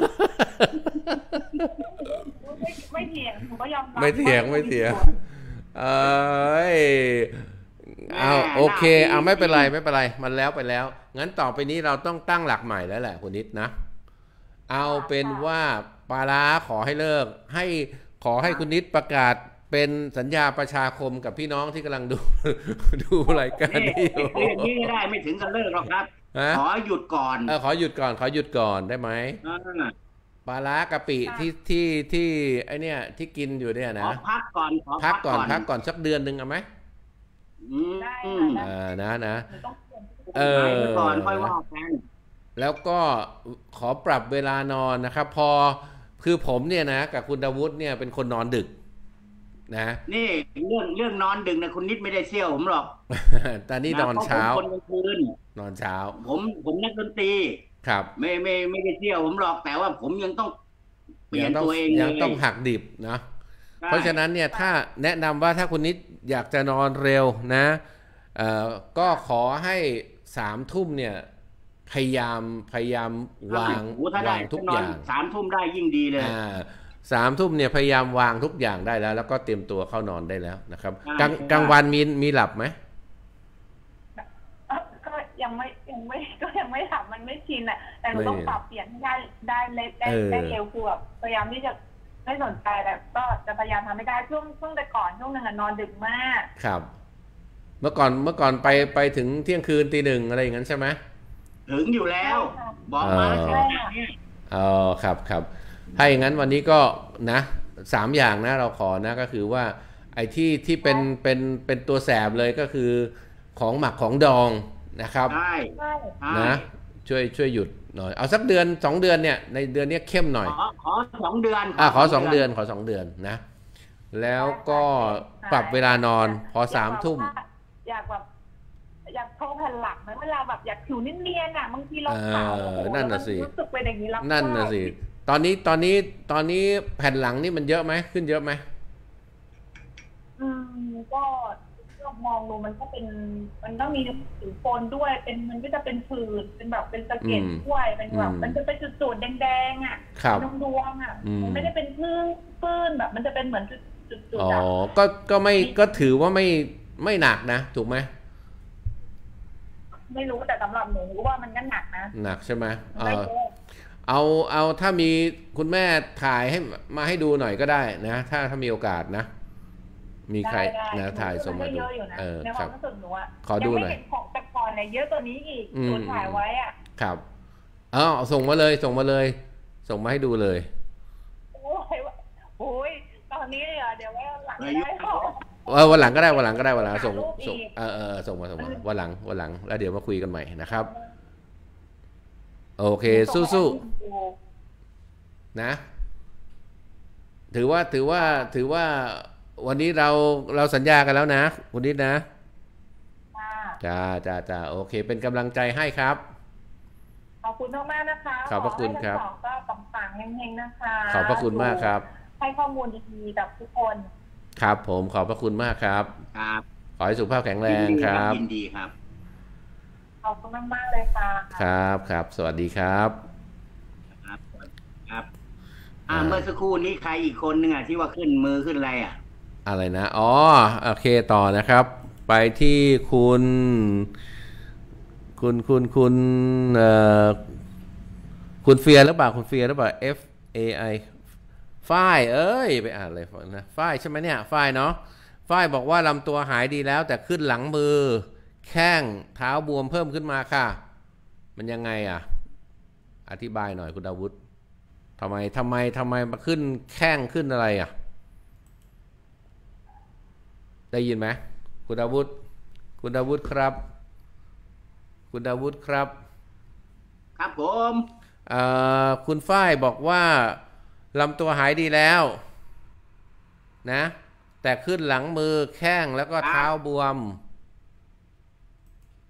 ไม่เถียงผมก็ยอมรับไม่เถียงไม่เถียงเอ้ยเอาโอเคเอาไม่เป็นไรไม่เป็นไรมันแล้วไปแล้วงั้นต่อไปนี้เราต้องตั้งหลักใหม่แล้วแหละคุณนิดนะเอาเป็นว่าปลาร้าขอให้เลิกให้ขอให้คุณนิดประกาศเป็นสัญญาประชาคมกับพี่น้องที่กำลังดูดูรายการนี้อยู่อย่างนี้ได้ไม่ถึงกับเลิกหรอกครับขอหยุดก่อนเออขอหยุดก่อนขอหยุดก่อนได้ไหมปลาร้ากะปิที่ที่ที่ไอเนี้ยที่กินอยู่เนี่ยนะพักก่อนพักก่อนพักก่อนสักเดือนหนึ่งเอาไหมได้นะนะเออก่อนค่อยว่ากันแล้วก็ขอปรับเวลานอนนะครับพอคือผมเนี่ยนะกับคุณดาวุฒิเนี่ยเป็นคนนอนดึกนะนี่เรื่องเรื่องนอนดึกนะคุณนิดไม่ได้เชี่ยวผมหรอกตอนนี้นอนเช้าคนกลางคืนนอนเช้าผมผมนักดนตรีครับไม่ไม่ไม่ได้เชี่ยวผมหรอกแต่ว่าผมยังต้องเปลี่ยนตัวเองยังต้องหักดิบนะเพราะฉะนั้นเนี่ยถ้าแนะนำว่าถ้าคุณนิดอยากจะนอนเร็วนะเอ่อก็ขอให้สามทุ่มเนี่ยพยายามพยายามวางวางทุกอย่างสามทุ่มได้ยิ่งดีเลยสามทุ่มเนี่ยพยายามวางทุกอย่างได้แล้วแล้วก็เตรียมตัวเข้านอนได้แล้วนะครับกลางกลางวันมีมีหลับไหมก็ยังไม่ยังไม่ก็ยังไม่หลับมันไม่ชินอ่ะแต่เราต้องปรับเปลี่ยนได้ได้เล็กได้ได้เร็วคือแบบพยายามที่จะไม่สนใจแต่ก็จะพยายามทำให้ได้ช่วงช่วงแต่ก่อนช่วงนึงนอนดึกมากครับเมื่อก่อนเมื่อก่อนไปไปถึงเที่ยงคืนตีหนึ่งอะไรอย่างนั้นใช่ไหมถึงอยู่แล้วบอกมาใช่อ๋อครับครับถ้าอย่างนั้นวันนี้ก็นะสามอย่างนะเราขอนะก็คือว่าไอ้ที่ที่เป็นเป็นเป็นตัวแสบเลยก็คือของหมักของดองนะครับนะช่วยช่วยหยุดหน่อยเอาสักเดือนสองเดือนเนี่ยในเดือนนี้เข้มหน่อยขอขอสองเดือนอ่าขอสองเดือนขอสองเดือนนะแล้วก็ปรับเวลานอนพอสามทุ่มอยากแบบอยากโชว์แผ่นหลังไหมเวลาแบบอยากผิวเนียนๆอ่ะบางทีเราขาวนั่นน่ะสิรู้สึกเป็นอย่างนี้แล้วนั่นน่ะสิตอนนี้ตอนนี้ตอนนี้แผ่นหลังนี่มันเยอะไหมขึ้นเยอะไหมอืมก็มองดูมันก็เป็นมันต้องมีผิวโฟนด้วยเป็นมันก็จะเป็นผื่นเป็นแบบเป็นสะเก็ดด้วยเป็นแบบมันจะเป็นจุดๆแดงๆอ่ะดวงๆอ่ะมันไม่ได้เป็นพื้นปื้นแบบมันจะเป็นเหมือนจุดๆอ๋อก็ก็ไม่ก็ถือว่าไม่ไม่หนักนะถูกไหมไม่รู้แต่สำหรับหนูว่ามันก็หนักนะหนักใช่ไหมเออเอาเอาถ้ามีคุณแม่ถ่ายให้มาให้ดูหน่อยก็ได้นะถ้าถ้ามีโอกาสนะมีใครนะถ่ายส่งมาดูเออครับขอดูหน่อยของแต่ก่อนเนี่ยเยอะตัวนี้อีกหนูถ่ายไว้อ่ะครับอ๋อส่งมาเลยส่งมาเลยส่งมาให้ดูเลยโอ้ยโอ้ยตอนนี้เหรอเดี๋ยวว่าหลังได้เออวันหลังก็ได้วันหลังก็ได้วันหลังส่งส่งเออเออส่งมาส่งมาวันหลังวันหลังแล้วเดี๋ยวมาคุยกันใหม่นะครับโอเคสู้ๆนะถือว่าถือว่าถือว่าวันนี้เราเราสัญญากันแล้วนะคุณนิดนะจ้าจ้าจ้าโอเคเป็นกำลังใจให้ครับขอบคุณมากๆนะคะขอบพระคุณครับก็ปังๆเฮงๆนะคะขอบพระคุณมากครับให้ข้อมูลดีๆกับทุกคนครับผมขอบพระคุณมากครับครับขอให้สุขภาพแข็งแรงครับยินดีครับขอบคุณมากๆเลยค่ะครับครับสวัสดีครับครับครับอ่าเมื่อสักครู่นี้ใครอีกคนนึงอ่ะที่ว่าขึ้นมือขึ้นอะไรอ่ะอะไรนะอ๋อโอเคต่อนะครับไปที่คุณคุณคุณคุณเอ่อคุณเฟียหรือเปล่าคุณเฟียหรือเปล่า F A I ฝ้ายเอ้ยไปอ่านเลยนะฝ้ายใช่ไหมเนี่ยฝ้ายเนาะฝ้ายบอกว่าลำตัวหายดีแล้วแต่ขึ้นหลังมือแข้งเท้าบวมเพิ่มขึ้นมาค่ะมันยังไงอ่ะอธิบายหน่อยคุณดาวุฒิทำไมทำไมทำไมมาขึ้นแข้งขึ้นอะไรอ่ะได้ยินไหมคุณดาวุฒิคุณดาวุฒิครับคุณดาวุฒิครับครับผมเอ่อคุณฝ้ายบอกว่าลำตัวหายดีแล้วนะแต่ขึ้นหลังมือแข้งแล้วก็เท้าบวม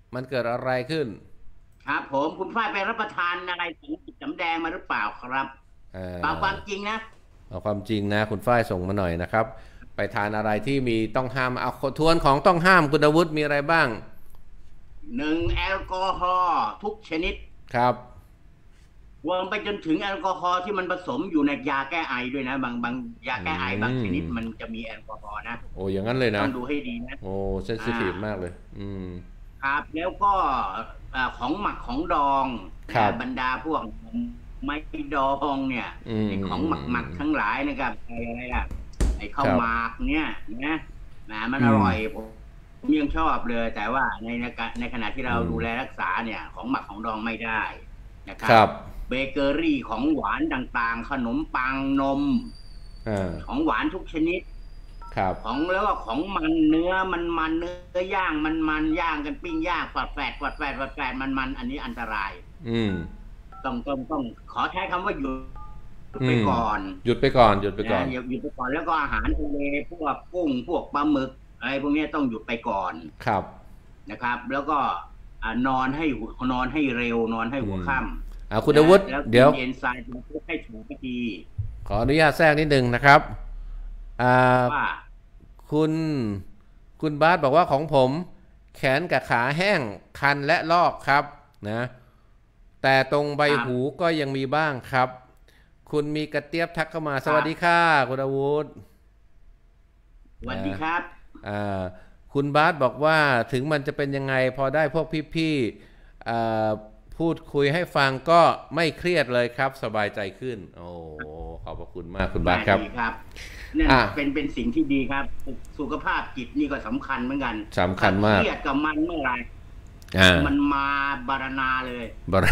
มันเกิดอะไรขึ้นครับผมคุณฝ้ายไปรับประทานอะไรถึงสำแดงมาหรือเปล่าครับเปล่าความจริงนะเอาความจริงนะคุณฝ้ายส่งมาหน่อยนะครับไปทานอะไรที่มีต้องห้ามเอาทวนของต้องห้ามคุณอาวุธมีอะไรบ้างหนึ่งแอลกอฮอล์ทุกชนิดครับรวมไปจนถึงแอลกอฮอล์ที่มันผสมอยู่ในยาแก้ไอด้วยนะบางบางยาแก้ไอบางชนิดมันจะมีแอลกอฮอล์นะโอ้อย่างนั้นเลยนะต้องดูให้ดีนะโอ้เซนซิทีฟมากเลยอืมครับแล้วก็ของหมักของดองบรรดาพวกไม่ดองเนี่ยของหมักหมักทั้งหลายนะครับอะไรล่ะไอ้ข้าวหมากเนี่ยนะนะมันอร่อยผมยังชอบเลยแต่ว่าในในขณะที่เราดูแลรักษาเนี่ยของหมักของดองไม่ได้นะครับเบเกอรี่ของหวานต่างๆขนมปังนมของหวานทุกชนิดของแล้วก็ของมันเนื้อมันมันเนื้อย่างมันมันย่างกันปิ้งย่างฝัดแฝดฝัดแฝดฝัดแฝดมันมันอันนี้อันตรายอืมต้องต้องต้องขอใช้คำว่าหยุดไปก่อนหยุดไปก่อนหยุดไปก่อนหยุดไปก่อนแล้วก็อาหารทะเลพวกกุ้งพวกปลาหมึกอะไรพวกนี้ต้องหยุดไปก่อนครับนะครับ แล้วก็นอนให้นอนให้เร็วนอนให้หัวค่ำอ่าคุณอาวุธเดี๋ยวเอนไซม์ให้ถูกวิธีขออนุญาตแทรกนิดนึงนะครับอ่าคุณคุณบาสบอกว่าของผมแขนกับขาแห้งคันและลอกครับนะแต่ตรงใบหูก็ยังมีบ้างครับคุณมีกระเตียบทักเข้ามาสวัสดีค่ะคุณอาวุธสวัสดีครับอ่าคุณบาสบอกว่าถึงมันจะเป็นยังไงพอได้พวกพี่ๆพูดคุยให้ฟังก็ไม่เครียดเลยครับสบายใจขึ้นโอ้ขอบพระคุณมากคุณบาสครับครับนี่เป็นเป็นสิ่งที่ดีครับสุขภาพจิตนี่ก็สำคัญเหมือนกันสำคัญมากเครียดกับมันเมื่อไหร่มันมาบารณาเลยบาร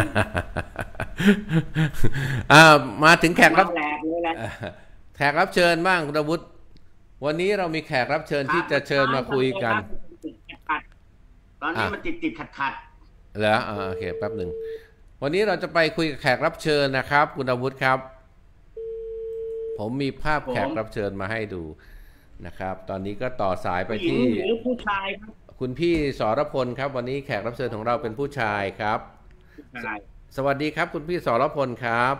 อ่ามาถึงแขกรับแขกรับเชิญบ้างคุณอาวุธวันนี้เรามีแขกรับเชิญที่จะเชิญมาคุยกันตอนนี้มันติดติดขัดขัดเหรออ่าโอเคแป๊บหนึ่งวันนี้เราจะไปคุยกับแขกรับเชิญนะครับคุณอาวุธครับผมมีภาพแขกรับเชิญมาให้ดูนะครับตอนนี้ก็ต่อสายไปที่ผู้ชายครับคุณพี่สรพลครับวันนี้แขกรับเชิญของเราเป็นผู้ชายครับสวัสดีครับคุณพี่สรพลครับ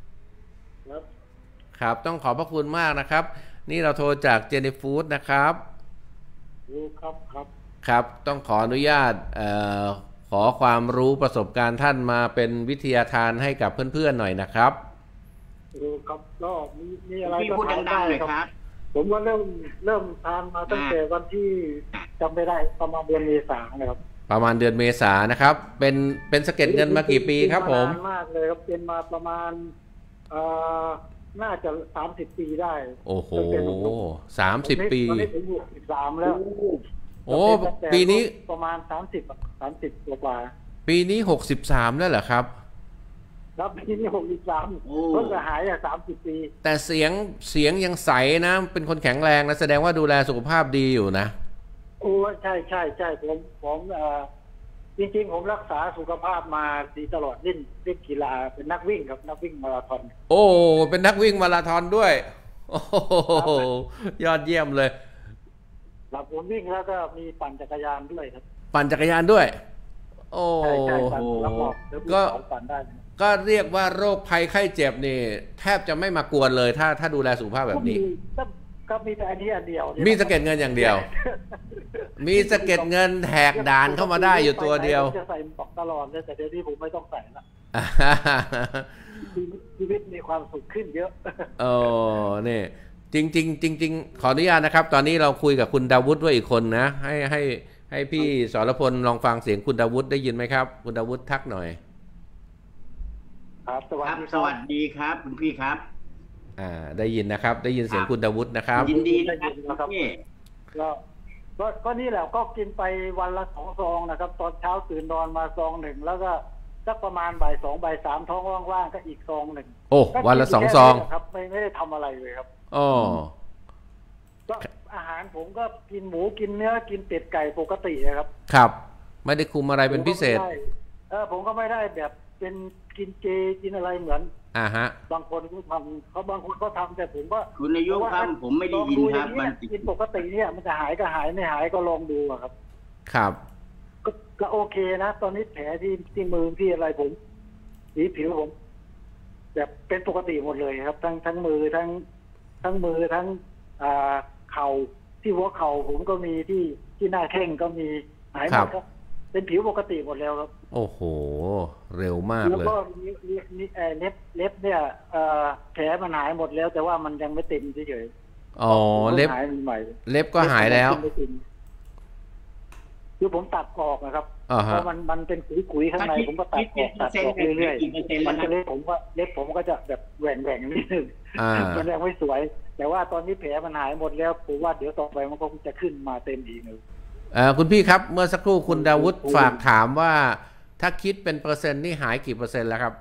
ครับต้องขอบพระคุณมากนะครับนี่เราโทรจากเจนิฟูดนะครับครับครับครับต้องขออนุญาตเอ่อขอความรู้ประสบการณ์ท่านมาเป็นวิทยาทานให้กับเพื่อนๆหน่อยนะครับครับก็มีมีอะไรก็ทานได้ครับผมว่าเริ่มเริ่มทานมาตั้งแต่วันที่จำไม่ได้ประมาณเดือนเมษายนนะครับประมาณเดือนเมษายนนะครับเป็นเป็นสะเก็ดเงินมากี่ปีครับผมนานมากเลยครับเป็นมาประมาณเอ่อน่าจะสามสิบปีได้โอ้โหสามสิบปีตอนนี้ผมอยู่สิบสามแล้วโอ้ปีนี้ประมาณสามสิบสามสิบกว่าปีนี้หกสิบสามแล้วเหรอครับครับปีนี้หกสิบสามเพิ่งจะหายอ่ะสามสิบปีแต่เสียงเสียงยังใสนะเป็นคนแข็งแรงนะแสดงว่าดูแลสุขภาพดีอยู่นะโอ้ใช่ใช่ใช่ผมผมเอ่อจริงๆผมรักษาสุขภาพมาดีตลอดเล่นเล่นกีฬาเป็นนักวิ่งครับนักวิ่งมาราธอนโอ้เป็นนักวิ่งมาราธอนด้วยโอ้ยอดเยี่ยมเลยหลับผมวิ่งแล้วก็มีปั่นจักรยานด้วยครับปั่นจักรยานด้วยโอ้ก็ก็เรียกว่าโรคภัยไข้เจ็บนี่แทบจะไม่มากวนเลยถ้าถ้าดูแลสุขภาพแบบนี้ก็มีแต่อันนี้อันเดียวมีสะเก็ดเงินอย่างเดียวมีสะเก็ดเงินแหกด่านเข้ามาได้อยู่ตัวเดียวจะใส่บอกตลอดเลยแต่เดี๋ยวนี้ผมไม่ต้องใส่ละชีวิตมีความสุขขึ้นเยอะโอ้นี่จริงจริงจริงจริงขออนุญาตนะครับตอนนี้เราคุยกับคุณดาวุฒิด้วยอีกคนนะให้ให้ให้พี่สรพลลองฟังเสียงคุณดาวุฒิได้ยินไหมครับคุณดาวุฒิทักหน่อยครับสวัสดีสวัสดีครับคุณพี่ครับอ่าได้ยินนะครับได้ยินเสียงคุณดาวุฒินะครับยินดีนะครับพี่ก็ก็ก็นี่แหละก็กินไปวันละสองซองนะครับตอนเช้าตื่นนอนมาซองหนึ่งแล้วก็สักประมาณบ่ายสองบ่ายสามท้องว่างๆก็อีกซองหนึ่งโอ้วันละสองซองครับไม่ไม่ได้ทำอะไรเลยครับอ๋อก็อาหารผมก็กินหมูกินเนื้อกินเป็ดไก่ปกตินะครับครับไม่ได้คุมอะไรเป็นพิเศษเออผมก็ไม่ได้แบบเป็นกินเจกินอะไรเหมือนอ่าฮะบางคนเขาทำเขาบางคนเขาทำแต่ผมก็คุณนายกครับผมไม่ได้ยินครับมันกินปกติเนี่ยมันจะหายก็หายไม่หายก็ลองดูครับครับก็ก็โอเคนะตอนนี้แผลที่ที่มือที่อะไรผมสีผิวผมแบบเป็นปกติหมดเลยครับ ทั้งทั้งมือทั้งทั้งมือทั้งอ่าเข่าที่หัวเข่าผมก็มีที่ที่หน้าแข้งก็มีหายหมดครับเป็นผิวปกติหมดแล้วครับโอ้โหเร็วมากเลยแล้วก็นี่นี่เอเล็บเล็บเนี่ยเอ่อแผลมันหายหมดแล้วแต่ว่ามันยังไม่เต็มเฉยๆอ๋อเล็บเล็บก็หายแล้วคือผมตัดออกนะครับเพราะมันมันเป็นขุยๆข้างในผมก็ตัดออกตัดออกเรื่อยๆมันจะเล็บผมก็เล็บผมก็จะแบบแหว่งแหว่งนิดนึงมันยังไม่สวยแต่ว่าตอนนี้แผลมันหายหมดแล้วผมว่าเดี๋ยวต่อไปมันก็จะขึ้นมาเต็มอีกเลยคุณพี่ครับเมื่อสักครู่คุณดาวุฒิฝากถามว่าถ้าคิดเป็นเปอร์เซ็นต์นี่หายกี่เปอร์เซ็นต์แล้วครับ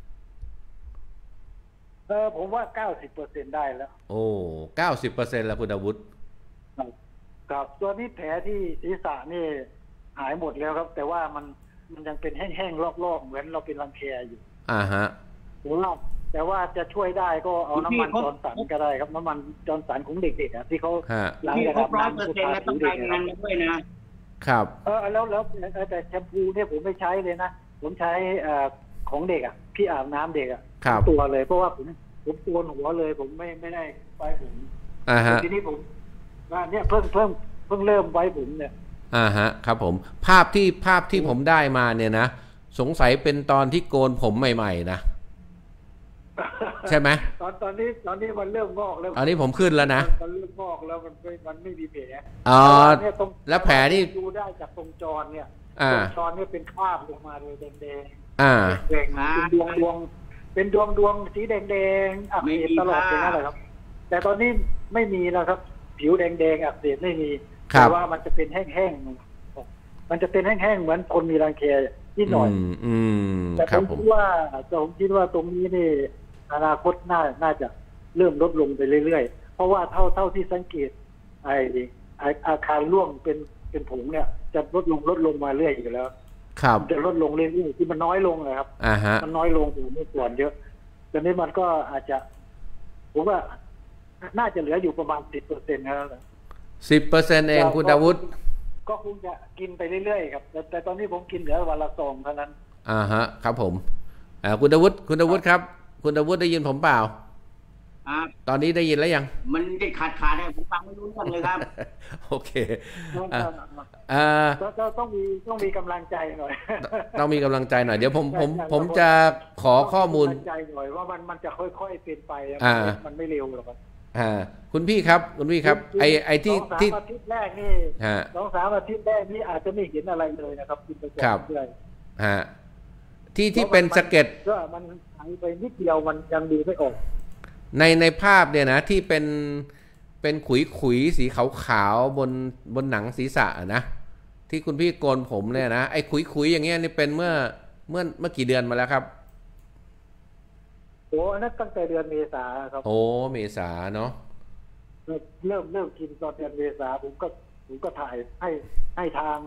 เออผมว่าเก้าสิบเปอร์เซ็นต์ได้แล้วโอ้เก้าสิบเปอร์เซ็นต์แล้วคุณดาวุฒิครับตัวนี้แผลที่ศีรษะนี่หายหมดแล้วครับแต่ว่ามันมันยังเป็นแห้งๆลอกๆเหมือนเราเป็นรังแคอยู่อ่าฮะแต่ว่าแต่ว่าจะช่วยได้ก็เอาน้ำมันจอร์นสันก็ได้ครับน้ำมันจอร์นสันของเด็กๆอ่ะที่เขาหลังจากร้อยเปอร์เซ็นต์แล้วต้องการงานด้วยนะครับเออแล้วแล้วแต่แชมพูเนี่ยผมไม่ใช้เลยนะผมใช้ของเด็กอ่ะที่อาบน้ำเด็กอ่ะตัวเลยเพราะว่าผมผมตัวหัวเลยผมไม่ไม่ได้ไว้ผมอ่าฮะทีนี้ผมเนี่ยเพิ่งเพิ่งเพิ่งเริ่มไว้ผมเนี่ยอ่าฮะครับผมภาพที่ภาพที่ผมได้มาเนี่ยนะสงสัยเป็นตอนที่โกนผมใหม่ๆนะใช่ไหมตอนตอนนี้ตอนนี้มันเริ่มงอกแล้วอันนี้ผมขึ้นแล้วนะมันเริ่มงอกแล้วมันไม่มันไม่มีแผลอ๋อแล้วแผลนี่ดูได้จากตรงจรเนี่ยตรงจรเนี่ยเป็นคราบลงมาเลยแดงๆอ่าแดงเป็นดวงดวงเป็นดวงดวงสีแดงๆอักเสบตลอดอย่างนั้นเลยครับแต่ตอนนี้ไม่มีแล้วครับผิวแดงๆอักเสบไม่มีแต่ว่ามันจะเป็นแห้งๆมันจะเป็นแห้งๆเหมือนคนมีรังแคนิดหน่อยแต่ผมคิดว่าผมคิดว่าตรงนี้นี่อนาคตน่าน่าจะเริ่มลดลงไปเรื่อยๆเพราะว่าเท่าเท่าที่สังเกตไอ้อาคารร่วงเป็นเป็นผงเนี่ยจะลดลงลดลงมาเรื่อยอยู่แล้วจะลดลงเรื่อยๆที่มันน้อยลงเลยครับมันน้อยลงอยู่ไม่ส่วนเยอะตอนนี้มันก็อาจจะผมว่าน่าจะเหลืออยู่ประมาณสิบเปอร์เซ็นต์นะสิบเปอร์เซ็นต์เองคุณดาวุฒิก็คงจะกินไปเรื่อยๆครับแต่แต่ตอนนี้ผมกินเหลือวันละซองเท่านั้นอ่าฮะครับผมอ่าคุณดาวุฒิคุณดาวุฒิครับคุณดาวุฒิได้ยินผมเปล่าตอนนี้ได้ยินแล้วยังมันได้ขาดขาดเนี่ยผมฟังไม่รู้เรื่องเลยครับโอเคอ่าก็ต้องมีต้องมีกำลังใจหน่อยต้องมีกำลังใจหน่อยเดี๋ยวผมผมผมจะขอข้อมูลใจหน่อยว่ามันมันจะค่อยๆเป็นไปมันไม่เร็วหรอกอ่าคุณพี่ครับคุณพี่ครับไอไอที่ที่อาทิตย์แรกนี่สองสามอาทิตย์แรกนี่อาจจะไม่เห็นอะไรเลยนะครับกินไปก่อนเลยฮะที่ที่เป็นสะเก็ดก็มันหายไปนิดเดียวมันยังดูไม่ออกในในภาพเนี่ยนะที่เป็นเป็นขุยขุยสีขาวขาวบนบนหนังศีรษะนะที่คุณพี่โกนผมเนี่ยนะไอ้ขุยขุยอย่างเงี้ยนี่เป็นเมื่อเมื่อเมื่อกี่เดือนมาแล้วครับโอ้นั่นตั้งแต่เดือนเมษาครับโอ้เมษาเนาะเริ่มเริ่มกินตอนเดือนเมษาผมก็ผมก็ถ่ายให้ให้ทาง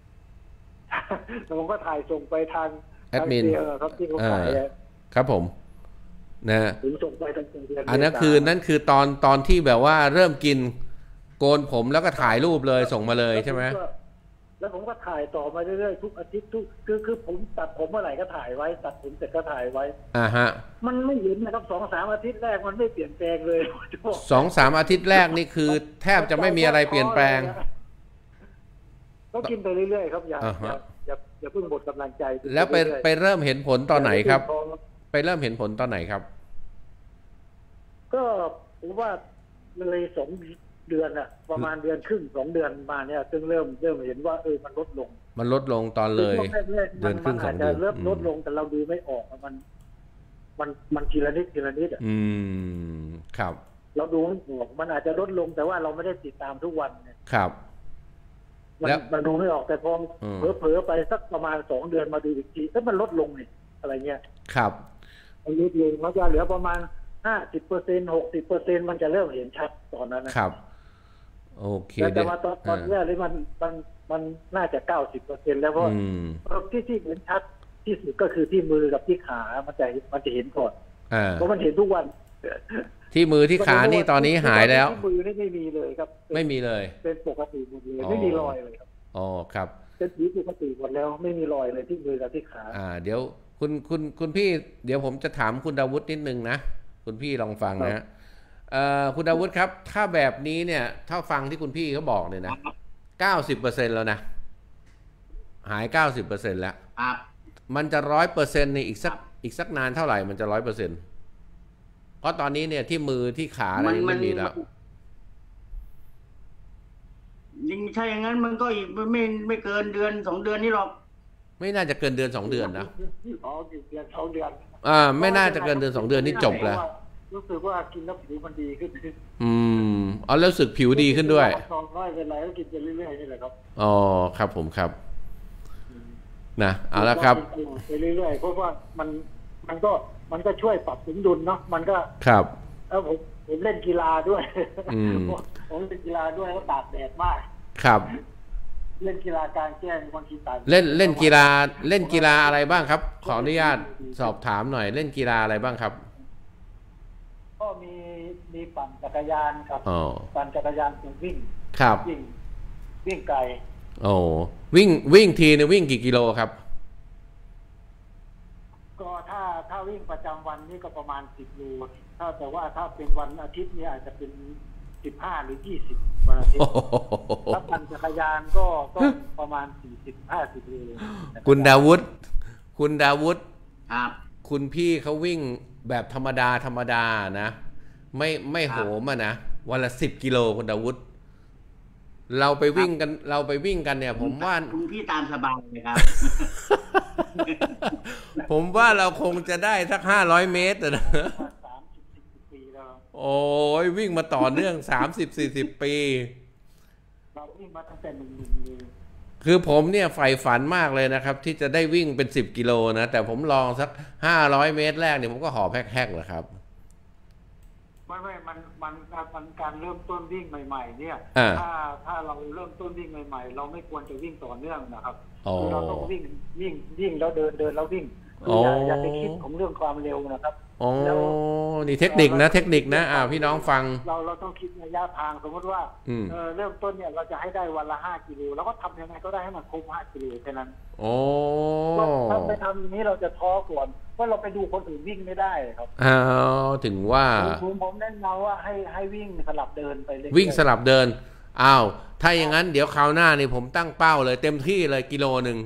ผมก็ถ่ายส่งไปทางแอดมินครับที่เขาถ่ายครับผมนะผมส่งไปตั้งแต่เดือนอันนั้นคือนั่นคือตอนตอนที่แบบว่าเริ่มกินโกนผมแล้วก็ถ่ายรูปเลยส่งมาเลยใช่ไหมแล้วผมก็ถ่ายต่อมาเรื่อยๆทุกอาทิตย์ทุกคือคือผมตัดผมเมื่อไหร่ก็ถ่ายไว้ตัดผมเสร็จก็ถ่ายไว้อ่าฮะมันไม่เห็นนะครับสองสามอาทิตย์แรกมันไม่เปลี่ยนแปลงเลยสองสามอาทิตย์แรกนี่คือแทบจะไม่มีอะไรเปลี่ยนแปลงก็กินไปเรื่อยๆครับอย่าอย่าอย่าเพิ่งหมดกำลังใจแล้วไปไปเริ่มเห็นผลตอนไหนครับไปเริ่มเห็นผลตอนไหนครับก็ผมว่าเลยสองเดือนอะประมาณเดือนครึ่งสองเดือนมาเนี่ยจึงเริ่มเริ่มเห็นว่าเออมันลดลงมันลดลงตอนเลยเดือนครึ่งสองเดือนเริ่มลดลงแต่เราดูไม่ออกมันมันมันทีละนิดทีละนิดอ่ะอืมครับเราดูไม่ออกมันอาจจะลดลงแต่ว่าเราไม่ได้ติดตามทุกวันครับมันมันดูไม่ออกแต่พอเผลอๆไปสักประมาณสองเดือนมาดูอีกทีถ้ามันลดลงเนี่ยอะไรเงี้ยครับมันลดลงมันจะเหลือประมาณห้าสิบเปอร์เซ็นต์หกสิบเปอร์เซ็นต์มันจะเริ่มเห็นชัดตอนนั้นนะครับโอเคแต่มาตอนตอนนี้เลยมันมันมันน่าจะเก้าสิบเปอร์เซ็นต์แล้วเพราะที่ที่เห็นชัดที่สุดก็คือที่มือกับที่ขามันจะมันจะเห็นก่อนเพราะมันเห็นทุกวันที่มือที่ขานี่ตอนนี้หายแล้วที่มือนี่ไม่มีเลยครับไม่มีเลยเป็นปกติหมดเลยไม่มีรอยเลยครับอ๋อครับเป็นผิวปกติหมดแล้วไม่มีรอยเลยที่มือกับที่ขาอ่าเดี๋ยวคุณคุณคุณพี่เดี๋ยวผมจะถามคุณดาวุฒินิดนึงนะคุณพี่ลองฟังนะเอ่อคุณดาวุฒิครับถ้าแบบนี้เนี่ยถ้าฟังที่คุณพี่เขาบอกเนี่ยนะเก้าสิบเปอร์เซ็นต์แล้วนะหายเก้าสิบเปอร์เซ็นต์แล้วครับมันจะร้อยเปอร์เซ็นต์ในอีกสักอีกสักนานเท่าไหร่มันจะร้อยเปอร์เซ็นต์เพราะตอนนี้เนี่ยที่มือที่ขาอะไรไม่มีแล้วยิ่งใช่อย่างนั้นมันก็อีกไม่ไม่เกินเดือนสองเดือนนี่หรอกไม่น่าจะเกินเดือนสองเดือนนะอ๋อเดือนสองเดือนอ่าไม่น่าจะเกินเดือนสองเดือนนี่จบแล้วรู้สึกว่ากินแล้วผิวมันดีขึ้นอืมอ๋อแล้วรู้สึกผิวดีขึ้นด้วยซองน้อยเป็นไรก็กินไปเรื่อยๆนี่แหละครับอ๋อครับผมครับนะเอาละครับไปเรื่อยๆเพราะว่ามันมันก็มันก็ช่วยปรับสมดุลเนาะมันก็ครับเออผมผมเล่นกีฬาด้วยผมเล่นกีฬาด้วยแล้วตากแดดมากครับเล่นกีฬากลางแจ้งบางทีตากเล่นเล่นกีฬาเล่นกีฬาอะไรบ้างครับขออนุญาตสอบถามหน่อยเล่นกีฬาอะไรบ้างครับก็มีมีปั่นจักรยานครับปั่นจักรยานวิ่งครับวิ่งวิ่งไกลโอ้วิ่งวิ่งทีนึงวิ่งกี่กิโลครับก็ถ้าถ้าวิ่งประจำวันนี่ก็ประมาณสิบโลถ้าแต่ว่าถ้าเป็นวันอาทิตย์นี่อาจจะเป็นสิบห้าหรือยี่สิบวันอาทิตย์ถ้าปั่นจักรยานก็ก็ประมาณสี่สิบห้าสิบโลคุณดาวุฒิคุณดาวุฒิครับคุณพี่เขาวิ่งแบบธรรมดาธรรมดานะไม่ไม่โหมอ่ะนะวันละสิบกิโลคุณดาวุฒิเราไปวิ่งกันเราไปวิ่งกันเนี่ยผมว่าคุณพี่ตามสบายเลยครับผมว่าเราคงจะได้สักห้าร้อยเมตรนะสามสิบสี่สิบปีแล้วโอ้ยวิ่งมาต่อเนื่องสามสิบสี่สิบปีเราวิ่งมาตั้งแต่หนุ่มๆเลยคือผมเนี่ยใฝ่ฝันมากเลยนะครับที่จะได้วิ่งเป็นสิบกิโลนะแต่ผมลองสักห้าร้อยเมตรแรกเนี่ยผมก็หอบแฮกๆแหละครับไม่ไม่มันมันมันการเริ่มต้นวิ่งใหม่ๆเนี่ยถ้าถ้าเราเริ่มต้นวิ่งใหม่ๆเราไม่ควรจะวิ่งต่อเนื่องนะครับคือเราต้องวิ่งวิ่งวิ่งแล้วเดินเดินแล้ววิ่งอย่าอย่าไปคิดของเรื่องความเร็วนะครับอ๋อนี่เทคนิคนะเทคนิคนะอ่าพี่น้องฟังเราเราต้องคิดระยะทางสมมติว่าเออเริ่มต้นเนี่ยเราจะให้ได้วันละห้ากิโลแล้วก็ทำยังไงก็ได้ให้มันครบห้ากิโลแค่นั้นโอ้ถ้าไปทำอย่างนี้เราจะท้อก่อนเพราะเราไปดูคนอื่นวิ่งไม่ได้ครับอ้าวถึงว่าผมผมแนะนำว่าให้ให้วิ่งสลับเดินไปเลยวิ่งสลับเดินอ้าวถ้าอย่างนั้นเดี๋ยวคราวหน้านี่ผมตั้งเป้าเลยเต็มที่เลยกิโลหนึ่ง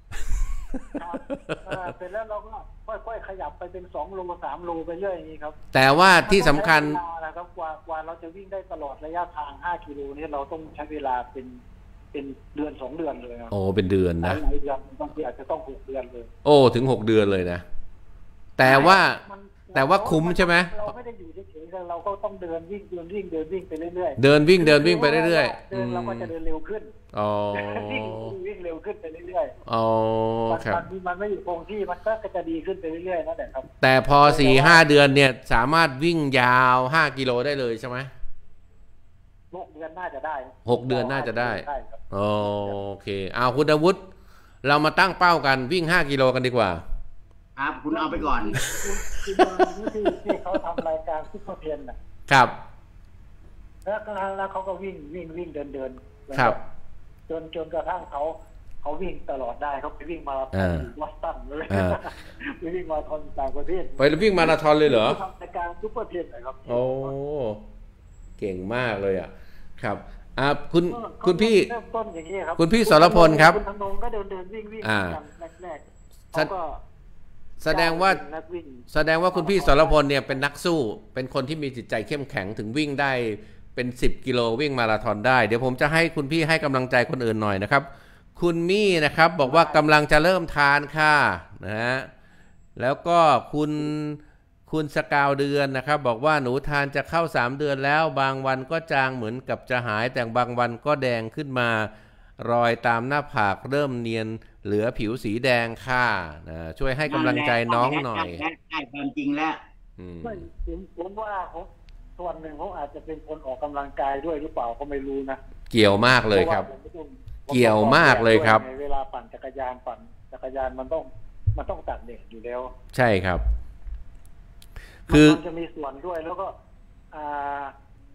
เสร็จแล้วเราก็ค่อยๆขยับไปเป็นสองโลสามโลไปเรื่อยอย่างนี้ครับแต่ว่าที่สำคัญนะครับกว่ากว่าเราจะวิ่งได้ตลอดระยะทางห้ากิโลนี้เราต้องใช้เวลาเป็นเป็นเดือนสองเดือนเลยครับโอ้เป็นเดือนนะหลายเดือนบางทีอาจจะต้องหกเดือนเลยโอ้ถึงหกเดือนเลยนะแต่ว่าแต่ว่าคุ้มใช่ไหมเราไม่ได้อยู่เฉยๆเราก็ต้องเดินวิ่งเดินวิ่งเดินวิ่งไปเรื่อยๆเดินวิ่งเดินวิ่งไปเรื่อยๆเดินเราก็จะเดินเร็วขึ้นอ๋อวิ่งวิ่งเร็วขึ้นไปเรื่อยๆอ๋อครับมันไม่อยู่คงที่มันก็จะดีขึ้นไปเรื่อยๆนั่นแหละครับแต่พอสี่ห้าเดือนเนี่ยสามารถวิ่งยาวห้ากิโลได้เลยใช่ไหมหกเดือนน่าจะได้หกเดือนน่าจะได้โอเคเอาคุณอาวุธเรามาตั้งเป้ากันวิ่งห้ากิโลกันดีกว่าครับคุณเอาไปก่อนที่ที่เขาทำรายการซุปเปอร์เพนนะครับแล้วแล้วเขาก็วิ่งวิ่งวิ่งเดินเดินครับจนจนกระทั่งเขาเขาวิ่งตลอดได้เขาไปวิ่งมาราธอนบอสตันเลยไปวิ่งมาราธอนต่างประเทศไปวิ่งมาราธอนเลยเหรอทำรายการซุปเปอร์เพนนะครับโอ้เก่งมากเลยอ่ะครับอ่าคุณคุณพี่เริ่มต้นอย่างนี้ครับคุณพี่สรพลครับคุณธนงก็เดินเดินวิ่งวิ่งกันแรกๆเขาก็แสดงว่าแสดงว่าคุณพี่สรพลเนี่ยเป็นนักสู้เป็นคนที่มีจิตใจเข้มแข็งถึงวิ่งได้เป็นสิบกิโลวิ่งมาราธอนได้เดี๋ยวผมจะให้คุณพี่ให้กำลังใจคนอื่นหน่อยนะครับคุณมี่นะครับบอกว่ากำลังจะเริ่มทานค่ะนะฮะแล้วก็คุณคุณสกาวเดือนนะครับบอกว่าหนูทานจะเข้าสามเดือนแล้วบางวันก็จางเหมือนกับจะหายแต่บางวันก็แดงขึ้นมารอยตามหน้าผากเริ่มเนียนเหลือผิวสีแดงค่ะนะช่วยให้กำลังใจน้องหน่อยใช่ความจริงแล้วผมผมว่าผมส่วนหนึ่งเขาอาจจะเป็นคนออกกำลังกายด้วยหรือเปล่าก็ไม่รู้นะเกี่ยวมากเลยครับเกี่ยวมากเลยครับเวลาปั่นจักรยานปั่นจักรยานมันต้องมันต้องตากแดดอยู่แล้วใช่ครับคือมันจะมีส่วนด้วยแล้วก็อ่า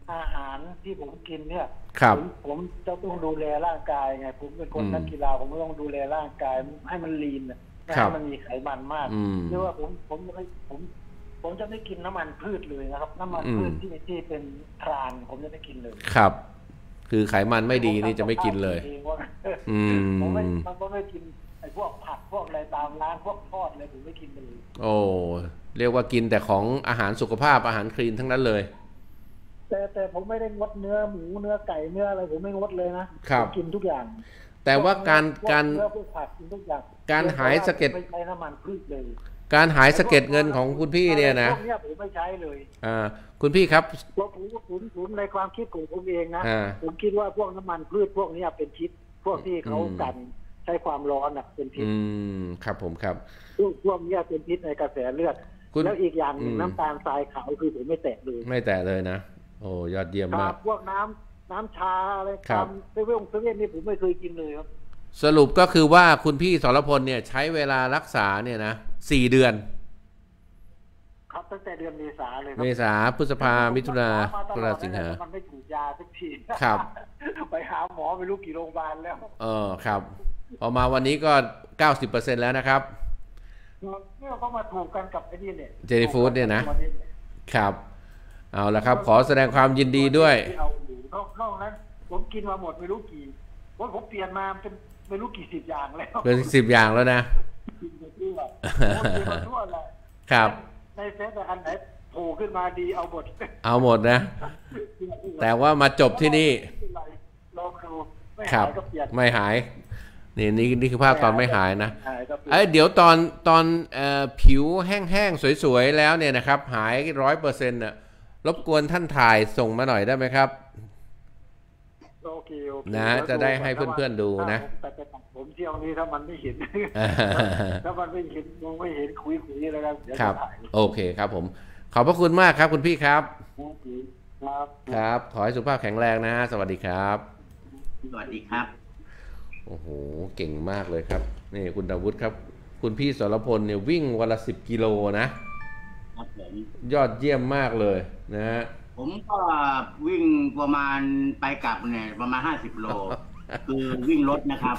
อาหารที่ผมกินเนี่ยครับผมผมจะต้องดูแลร่างกายไงผมเป็นคนนักกีฬาผมก็ต้องดูแลร่างกายให้มันลีนไม่ให้มันมีไขมันมากเรียกว่าผมผมผมผมจะไม่กินน้ำมันพืชเลยนะครับน้ำมันพืชที่ที่เป็นทรานผมจะไม่กินเลยครับคือไขมันไม่ดีนี่จะไม่กินเลยอืมผมไม่มันก็ไม่กินไอ้พวกผักพวกอะไรตามร้านพวกทอดอะไรผมไม่กินเลยโอ้เรียกว่ากินแต่ของอาหารสุขภาพอาหารคลีนทั้งนั้นเลยแต่แต่ผมไม่ได้งดเนื้อหมูเนื้อไก่เนื้ออะไรผมไม่งดเลยนะครับกินทุกอย่างแต่ว่าการการเนื้อพวกผักกินทุกอย่างการหายสะเก็ดไม่ใช้น้ำมันพืชเลยการหายสะเก็ดเงินของคุณพี่เนี่ยนะพวกนี้ผมไม่ใช้เลยอ่าคุณพี่ครับผมผมผมในความคิดของผมเองนะผมคิดว่าพวกน้ำมันพืชพวกนี้เป็นพิษพวกที่เขากันใช้ความร้อนอ่ะเป็นพิษอืมครับผมครับพวกพวกนี้เป็นพิษในกระแสเลือดแล้วอีกอย่างหนึ่งน้ำตาลทรายขาวคือผมไม่แตะเลยไม่แตะเลยนะโอ้ยอดเยี่ยมมากพวกน้ำน้ำชาอะไรตามเซเว่นเซเว่นนี่ผมไม่เคยกินเลยครับสรุปก็คือว่าคุณพี่สรพลเนี่ยใช้เวลารักษาเนี่ยนะสี่เดือนครับตั้งแต่เดือนเมษาเลยเมษาพฤษภามิถุนาตุลาสิงหามันไม่ถูกยาสักทีครับไปหาหมอไม่รู้กี่โรงพยาบาลแล้วเออครับพอมาวันนี้ก็เก้าสิบเปอร์เซ็นต์แล้วนะครับเนี่ยเขามาถูกกันกับไอ้นี่เนี่ยเจนี่ฟู้ดเนี่ยนะครับเอาละครับขอแสดงความยินดีด้วยนอกนั้นผมกินมาหมดไม่รู้กี่ว่าผมเปลี่ยนมาเป็นไม่รู้กี่สิบอย่างแล้วเป็นสิบอย่างแล้วนะกินไปทั่วกินไปทั่วเลยครับในเซตอันไหนโผล่ขึ้นมาดีเอาหมดเอาหมดนะแต่ว่ามาจบที่นี่ลองดูไม่หายก็เปลี่ยนไม่หายนี่นี่นี่คือภาพตอนไม่หายนะไอ้เดี๋ยวตอนตอนเอ่อผิวแห้งๆสวยๆแล้วเนี่ยนะครับหายร้อยเปอร์เซ็นต์น่ะรบกวนท่านถ่ายส่งมาหน่อยได้ไหมครับโอเคโอเคนะจะได้ให้เพื่อนๆดูนะแต่แต่ผมเที่ยวนี้ถ้ามันไม่เห็นถ้ามันไม่เห็นมองไม่เห็นคุยคุยอะไรกันครับโอเคครับผมขอบพระคุณมากครับคุณพี่ครับครับครับขอให้สุขภาพแข็งแรงนะสวัสดีครับสวัสดีครับโอ้โหเก่งมากเลยครับนี่คุณดาวุฒิครับคุณพี่สรพลเนี่ยวิ่งวันละสิบกิโลนะครับผมยอดเยี่ยมมากเลยนะฮะผมก็วิ่งประมาณไปกลับเนี่ยประมาณห้าสิบโลคือวิ่งรถนะครับ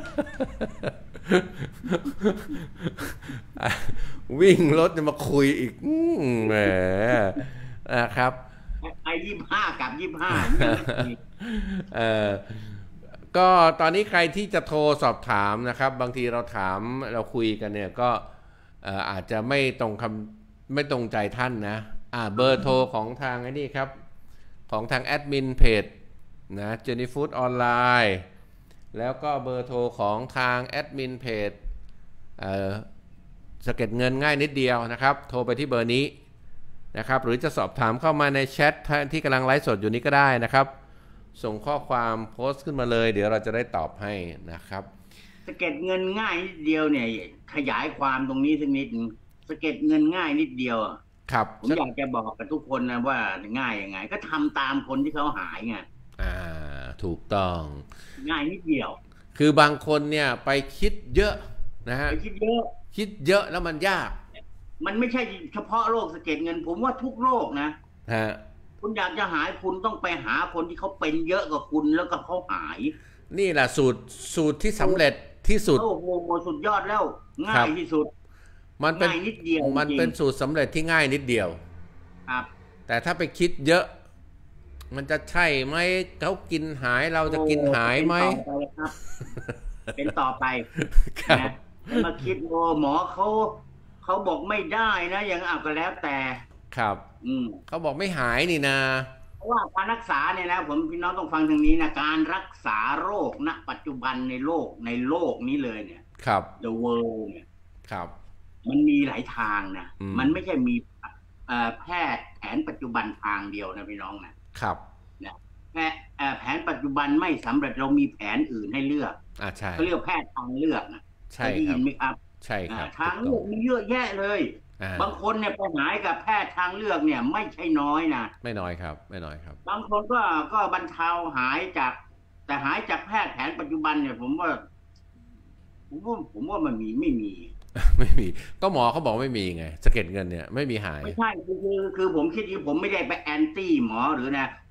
วิ่งรถจะมาคุยอีกแหมนะครับไอ้ยี่สิบห้ากับยี่สิบห้าเออก็ตอนนี้ใครที่จะโทรสอบถามนะครับบางทีเราถามเราคุยกันเนี่ยก็อาจจะไม่ตรงคำไม่ตรงใจท่านนะอ่าเบอร์โทรของทางไอ้นี่ครับของทางแอดมินเพจนะเจนี่ฟู้ดออนไลน์แล้วก็เบอร์โทรของทางแอดมินเพจเอ่อสะเก็ดเงินง่ายนิดเดียวนะครับโทรไปที่เบอร์นี้นะครับหรือจะสอบถามเข้ามาในแชทที่กำลังไลฟ์สดอยู่นี้ก็ได้นะครับส่งข้อความโพสต์ขึ้นมาเลยเดี๋ยวเราจะได้ตอบให้นะครับสะเก็ดเงินง่ายนิดเดียวเนี่ยขยายความตรงนี้สักนิดสะเก็ดเงินง่ายนิดเดียวครับผมอยากจะบอกกับทุกคนนะว่าง่ายยังไงก็ทำตามคนที่เขาหายไงอ่าถูกต้องง่ายนิดเดียวคือบางคนเนี่ยไปคิดเยอะนะฮะไปคิดเยอะคิดเยอะแล้วมันยากมันไม่ใช่เฉพาะโรคสะเก็ดเงินผมว่าทุกโรคนะฮะคุณอยากจะหายคุณต้องไปหาคนที่เขาเป็นเยอะกว่าคุณแล้วก็เขาหายนี่แหละสูตรสูตรที่สำเร็จที่สุดโอ้โหสุดยอดแล้วง่ายที่สุดมันเป็นนิดเดียวมันเป็นสูตรสำเร็จที่ง่ายนิดเดียวครับแต่ถ้าไปคิดเยอะมันจะใช่ไหมเขากินหายเราจะกินหายไหมเป็นต่อไปนะมาคิดโอ้หมอเขาเขาบอกไม่ได้นะอย่างอ่ะก็แล้วแต่ครับอืมเขาบอกไม่หายนี่นะเพราะว่าการรักษาเนี่ยนะผมพี่น้องต้องฟังทางนี้นะการรักษาโรคณปัจจุบันในโลกในโลกนี้เลยเนี่ยครับ the world เนี่ยครับมันมีหลายทางนะมันไม่ใช่มีแพทย์แผนปัจจุบันทางเดียวนะพี่น้องนะครับนะแพทย์แผนปัจจุบันไม่สำเร็จเรามีแผนอื่นให้เลือกอ่าใช่เขาเรียกแพทย์ทางเลือกนะใช่ครับไหมครับใช่ครับทางเลือกมีเยอะแยะเลยบางคนเนี่ยไปหายกับแพทย์ทางเลือกเนี่ยไม่ใช่น้อยนะไม่น้อยครับไม่น้อยครับบางคนก็ก็บรรเทาหายจากแต่หายจากแพทย์แผนปัจจุบันเนี่ยผมว่าผมว่าผมว่ามันมีไม่มีไม่มีก็หมอเขาบอกไม่มีไงสะเก็ดเงินเนี่ยไม่มีหายไม่ใช่คือคือผมคิดว่าผมไม่ได้ไปแอนตี้หมอหรือนะ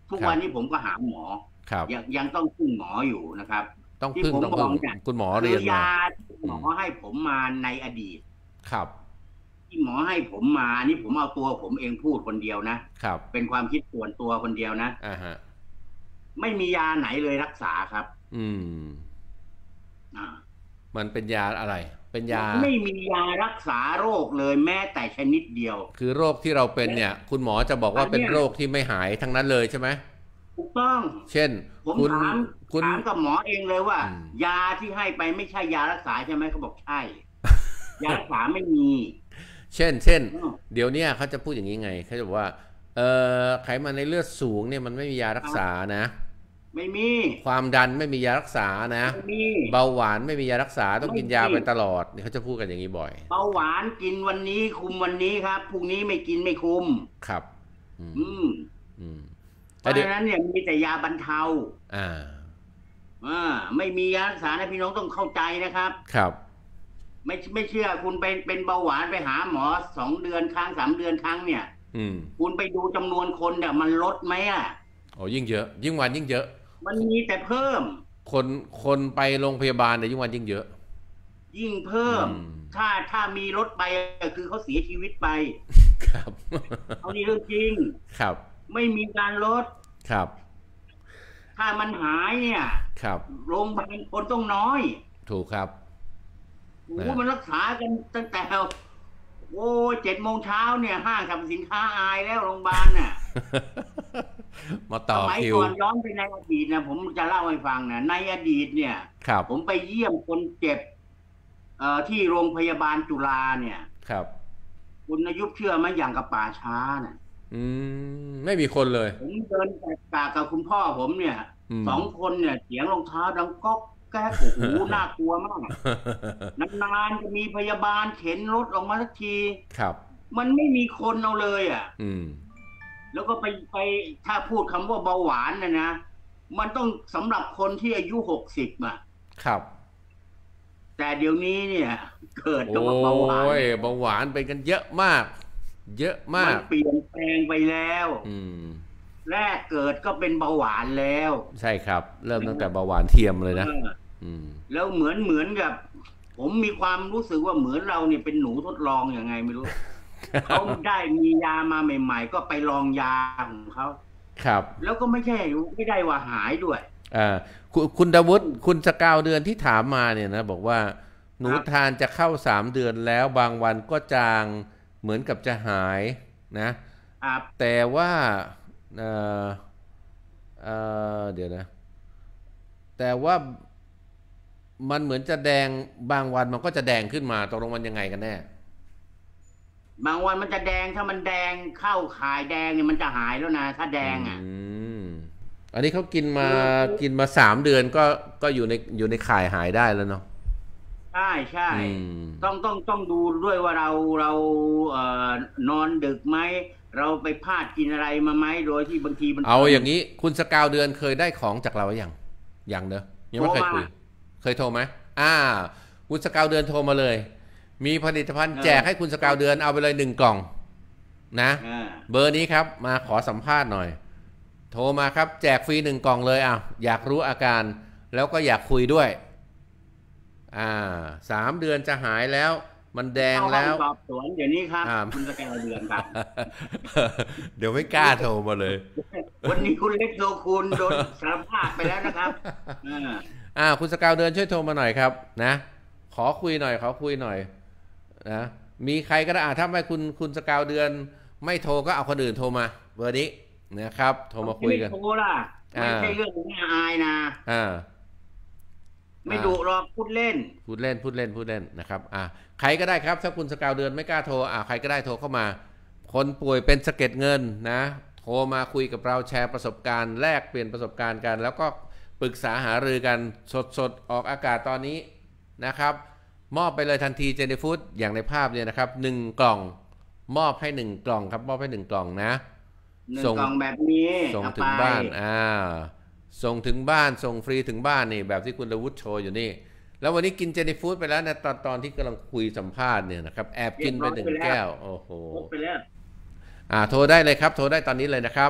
ทุกวันนี้ผมก็หาหมอยังยังต้องพึ่งหมออยู่นะครับต้องพึ่งต้องพึ่งคุณหมอเรียนมายาที่หมอให้ผมมาในอดีตครับที่หมอให้ผมมานี่ผมเอาตัวผมเองพูดคนเดียวนะครับเป็นความคิดส่วนตัวคนเดียวนะอ่าฮะไม่มียาไหนเลยรักษาครับอืมอ่ามันเป็นยาอะไรเป็นยาไม่มียารักษาโรคเลยแม้แต่ชนิดเดียวคือโรคที่เราเป็นเนี่ยคุณหมอจะบอกว่าเป็นโรคที่ไม่หายทั้งนั้นเลยใช่ไหมถูกต้องเช่นผมถามถามกับหมอเองเลยว่ายาที่ให้ไปไม่ใช่ยารักษาใช่ไหมเขาบอกใช่ยารักษาไม่มีเช่นเช่นเดี๋ยวนี้เขาจะพูดอย่างนี้ไงเขาจะบอกว่าเอ่อไขมันในเลือดสูงเนี่ยมันไม่มียารักษานะไม่มีความดันไม่มียารักษานะเบาหวานไม่มียารักษาต้องกินยาไปตลอดนี่เขาจะพูดกันอย่างนี้บ่อยเบาหวานกินวันนี้คุมวันนี้ครับพรุ่งนี้ไม่กินไม่คุมครับอืมอืมเพราะฉะนั้นเนี่ยมีแต่ยาบรรเทาอ่าอ่าไม่มียารักษานะพี่น้องต้องเข้าใจนะครับครับไม่ไม่เชื่อคุณไปเป็นเบาหวานไปหาหมอสองเดือนครั้งสามเดือนครั้งเนี่ยอืมคุณไปดูจำนวนคนเนี่ยมันลดไหมอ่ะโอ้ยิ่งเยอะยิ่งวันยิ่งเยอะมันมีแต่เพิ่มคนคนไปโรงพยาบาลเนี่ยยิ่งวันยิ่งเยอะยิ่งเพิ่มถ้าถ้ามีรถไปคือเขาเสียชีวิตไปครับเอานี่เรื่องจริงครับไม่มีการลดครับถ้ามันหายเนี่ยครับโรงพยาบาลคนต้องน้อยถูกครับโอ้มันรักษากันตั้งแต่โอ้เจ็ดโมงเช้าเนี่ยห้างสรรพสินค้าอายแล้วโรงพยาบาลน่ะมาต่อคิวก่อนย้อนไปในอดีตนะผมจะเล่าให้ฟังนะในอดีตเนี่ยผมไปเยี่ยมคนเจ็บเอ่อที่โรงพยาบาลจุฬาเนี่ยครับคุณอายุเชื่อไหมอย่างกับป่าช้าน่ะอืมไม่มีคนเลยผมเดินกากกับคุณพ่อผมเนี่ยสองคนเนี่ยเสียงรองเท้าดังก๊อกแก๊กโอ้โหน่ากลัวมากนานๆจะมีพยาบาลเข็นรถออกมาสักทีครับมันไม่มีคนเอาเลยอ่ะอืมแล้วก็ไปไปถ้าพูดคำว่าเบาหวานนะนะมันต้องสำหรับคนที่อายุหกสิบอ่ะครับแต่เดี๋ยวนี้เนี่ยเกิดกับเบาหวานโอ้ยเบาหวานเป็นกันเยอะมากเยอะมากมันเปลี่ยนแปลงไปแล้วอืมแรกเกิดก็เป็นเบาหวานแล้วใช่ครับเริ่มตั้งแต่เบาหวานเทียมเลยนะอืมแล้วเหมือนเหมือนกับผมมีความรู้สึกว่าเหมือนเราเนี่ยเป็นหนูทดลองอย่างไงไม่รู้เขาได้มียามาใหม่ๆก็ไปลองยาของเขาครับแล้วก็ไม่ใช่ไม่ได้ว่าหายด้วยอ่าคุณคุณดาวุฒิคุณสกาวเดือนที่ถามมาเนี่ยนะบอกว่าหนูทานจะเข้าสามเดือนแล้วบางวันก็จางเหมือนกับจะหายนะแต่ว่าเออเออเดี๋ยวนะแต่ว่ามันเหมือนจะแดงบางวันมันก็จะแดงขึ้นมาตกลงมันยังไงกันแน่บางวันมันจะแดงถ้ามันแดงเข้าขายแดงเนี่ยมันจะหายแล้วนะถ้าแดงอ่ะอันนี้เขากินมากินมาสามเดือนก็ก็อยู่ในอยู่ในข่ายหายได้แล้วเนาะใช่ใช่ต้องต้องต้องดูด้วยว่าเราเราเอ่อนอนดึกไหมเราไปพลาดกินอะไรมาไหมโดยที่บางทีมันเอาอย่างนี้คุณสกาวเดือนเคยได้ของจากเราอย่างอย่างเนอะยังไม่เคยคุยเคยโทรไหมอ่าคุณสกาวเดือนโทรมาเลยมีผลิตภัณฑ์แจกให้คุณสกาวเดือนเอาไปเลยหนึ่งกล่องนะเบอร์นี้ครับมาขอสัมภาษณ์หน่อยโทรมาครับแจกฟรีหนึ่งกล่องเลยอ่ะอยากรู้อาการแล้วก็อยากคุยด้วยอ่าสามเดือนจะหายแล้วมันแดงแล้วสอบสวนเดี๋ยวนี้ครับคุณสกาวเดือนครับเดี๋ยวไม่กล้าโทรมาเลยวันนี้คุณเล็กโทรคุณโดนสารภาพไปแล้วนะครับอ่าคุณสกาวเดือนช่วยโทรมาหน่อยครับนะขอคุยหน่อยขอคุยหน่อยนะมีใครก็ได้อ่าถ้าไม่คุณคุณสกาวเดือนไม่โทรก็เอาคนอื่นโทรมาเบอร์นี้นะครับโทรมาคุยกันไม่โทรล่ะไม่ใช่เรื่องของอายนะอ่าไม่ดุหรอกพูดเล่นพูดเล่นพูดเล่นพูดเล่นนะครับอ่าใครก็ได้ครับถ้าคุณสกาวเดือนไม่กล้าโทรอ่าใครก็ได้โทรเข้ามาคนป่วยเป็นสะเก็ดเงินนะโทรมาคุยกับเราแชร์ประสบการณ์แลกเปลี่ยนประสบการณ์กันแล้วก็ปรึกษาหารือกันสดๆออกอากาศตอนนี้นะครับมอบไปเลยทันทีเจเนฟู้ดอย่างในภาพเนี่ยนะครับหนึ่งกล่องมอบให้หนึ่งกล่องครับมอบให้หนึ่งกล่องนะส่งกล่องแบบนี้ส่งถึงบ้านอ่าส่งถึงบ้านส่งฟรีถึงบ้านนี่แบบที่คุณดาวุฒิโชว์อยู่นี่แล้ววันนี้กินเจเนฟู้ดไปแล้วนะตอนตอนที่กำลังคุยสัมภาษณ์เนี่ยนะครับแอบกินไปหนึ่งแก้วโอ้โหไปแล้วอ่าโทรได้เลยครับโทรได้ตอนนี้เลยนะครับ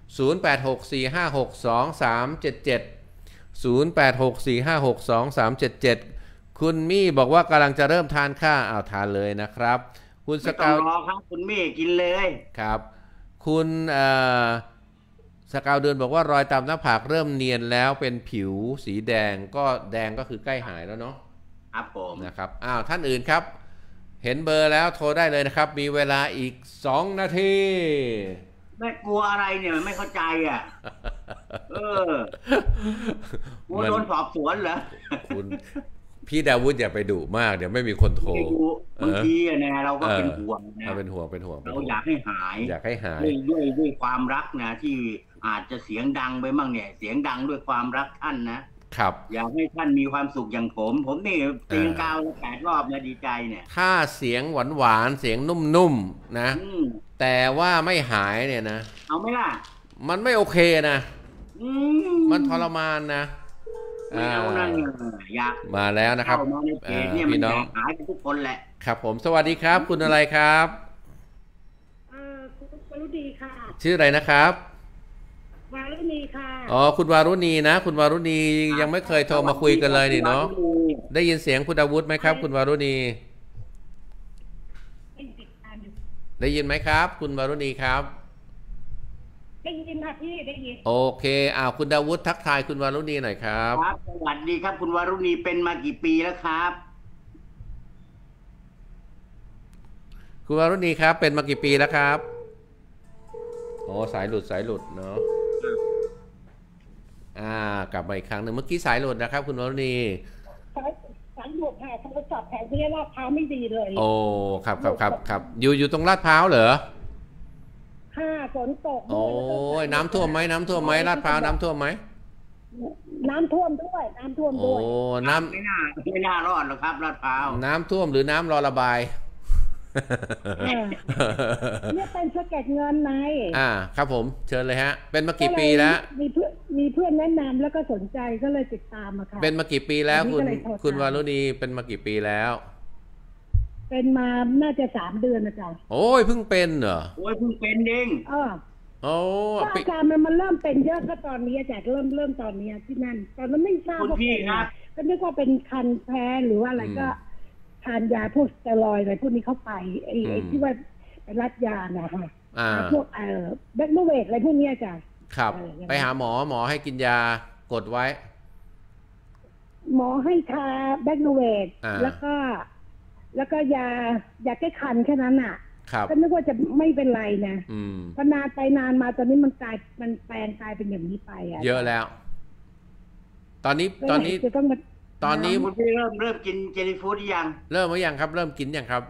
ศูนย์ แปด หก สี่ ห้า หก สอง สาม เจ็ด เจ็ด ศูนย์ แปด หก สี่ ห้า หก สอง สาม เจ็ด เจ็ด คุณมี่บอกว่ากำลังจะเริ่มทานข้าวอ้าวทานเลยนะครับคุณสไม่ต้กาองวรอครับคุณมี่กินเลยครับคุณสกาวเดือนบอกว่ารอยตามหน้าผากเริ่มเนียนแล้วเป็นผิวสีแดงก็แดงก็คือใกล้หายแล้วเนาะครับผมนะครับอ้าวท่านอื่นครับเห็นเบอร์แล้วโทรได้เลยนะครับมีเวลาอีกสองนาทีไม่กลัวอะไรเนี่ยไม่เข้าใจอ่ะเออกลัวโดนสอบสวนเหรอคุณพี่ดาวุฒิอย่าไปดุมากเดี๋ยวไม่มีคนโทรบางทีนะเราก็เป็นห่วงนะเป็นห่วงเป็นห่วงเราอยากให้หายอยากให้หายด้วยด้วยความรักนะที่อาจจะเสียงดังไปบ้างเนี่ยเสียงดังด้วยความรักท่านนะครับอยากให้ท่านมีความสุขอย่างผมผมนี่ตีนกาวแปดรอบนะดีใจเนี่ยถ้าเสียงหวานหวานเสียงนุ่มๆนะแต่ว่าไม่หายเนี่ยนะเอาไหมล่ะมันไม่โอเคนะมันทรมานนะไม่เอานั่นอยากมาแล้วนะครับพี่น้องหายทุกคนแหละครับผมสวัสดีครับคุณอะไรครับคุณวารุณีค่ะชื่ออะไรนะครับวารุณีค่ะอ๋อคุณวารุณีนะคุณวารุณียังไม่เคยโทรมาคุยกันเลยนี่เนาะได้ยินเสียงคุณอาวุธไหมครับคุณวารุณีได้ยินไหมครับคุณวารุณีครับได้ยินค่ะพี่ได้ยินโอเคอ้าวคุณดาวุฒิทักทายคุณวารุณีหน่อยครับครับสวัสดีครับคุณวารุณีเป็นมากี่ปีแล้วครับคุณวารุณีครับเป็นมากี่ปีแล้วครับโอ้สายหลุดสายหลุดเนาะอ่ากลับมาอีกครั้งหนึ่งเมื่อกี้สายหลุดนะครับคุณวารุณีสายสายหลุดค่ะโทรศัพท์แผงที่ลาดพร้าวไม่ดีเลยโอ้ครับครับครับครับอยู่อยู่ตรงลาดพร้าวเหรอค่ะฝนตกโอ้ยน้ำท่วมไหมน้ำท่วมไหมลาดพร้าวน้ำท่วมไหมน้ำท่วมด้วยน้ำท่วมด้วยโอ้น้ำไม่น่าไม่น่ารอดหรอกครับลาดพร้าวน้ำท่วมหรือน้ำรอระบายเนี่ยเป็นสะเก็ดเงินในอ่าครับผมเชิญเลยฮะเป็นมากี่ปีแล้วมีเพื่อนมีเพื่อนแนะนำแล้วก็สนใจก็เลยติดตามมาค่ะเป็นมากี่ปีแล้วคุณคุณวารุณีเป็นมากี่ปีแล้วเป็นมาน่าจะสามเดือนนะจ๊ะโอ้ยเพิ่งเป็นเหรอโอ้ยเพิ่งเป็นเองเออโอ้อาการมันมันเริ่มเป็นเยอะก็ตอนนี้อาจารย์เริ่มเริ่มตอนนี้ที่นั่นตอนนั้นไม่ทราบว่าเป็นก็นึกว่าเป็นคันแพ้หรือว่าอะไรก็ทานยาพวกสเตียรอยด์อะไรพวกนี้เข้าไปไอ้ไอ้ที่ว่าไปรัดยานะฮะพวกเอ่อแบคโนเวทอะไรพวกนี้จ้ะครับไปหาหมอหมอให้กินยากดไว้หมอให้ทาแบคโนเวทแล้วก็แล้วก็ยายาแก้คันแค่นั้นอ่ะก็นึกว่าจะไม่เป็นไรนะพอนานไปนานมาตอนนี้มันกลายมันแปลงกลายเป็นอย่างนี้ไปอ่ะเยอะแล้วตอนนี้ตอนนี้ตอนนี้คุณพี่เริ่มเริ่มกินเจลลี่ฟู้ดยังเริ่มหรือยังครับเริ่มกินยังครับ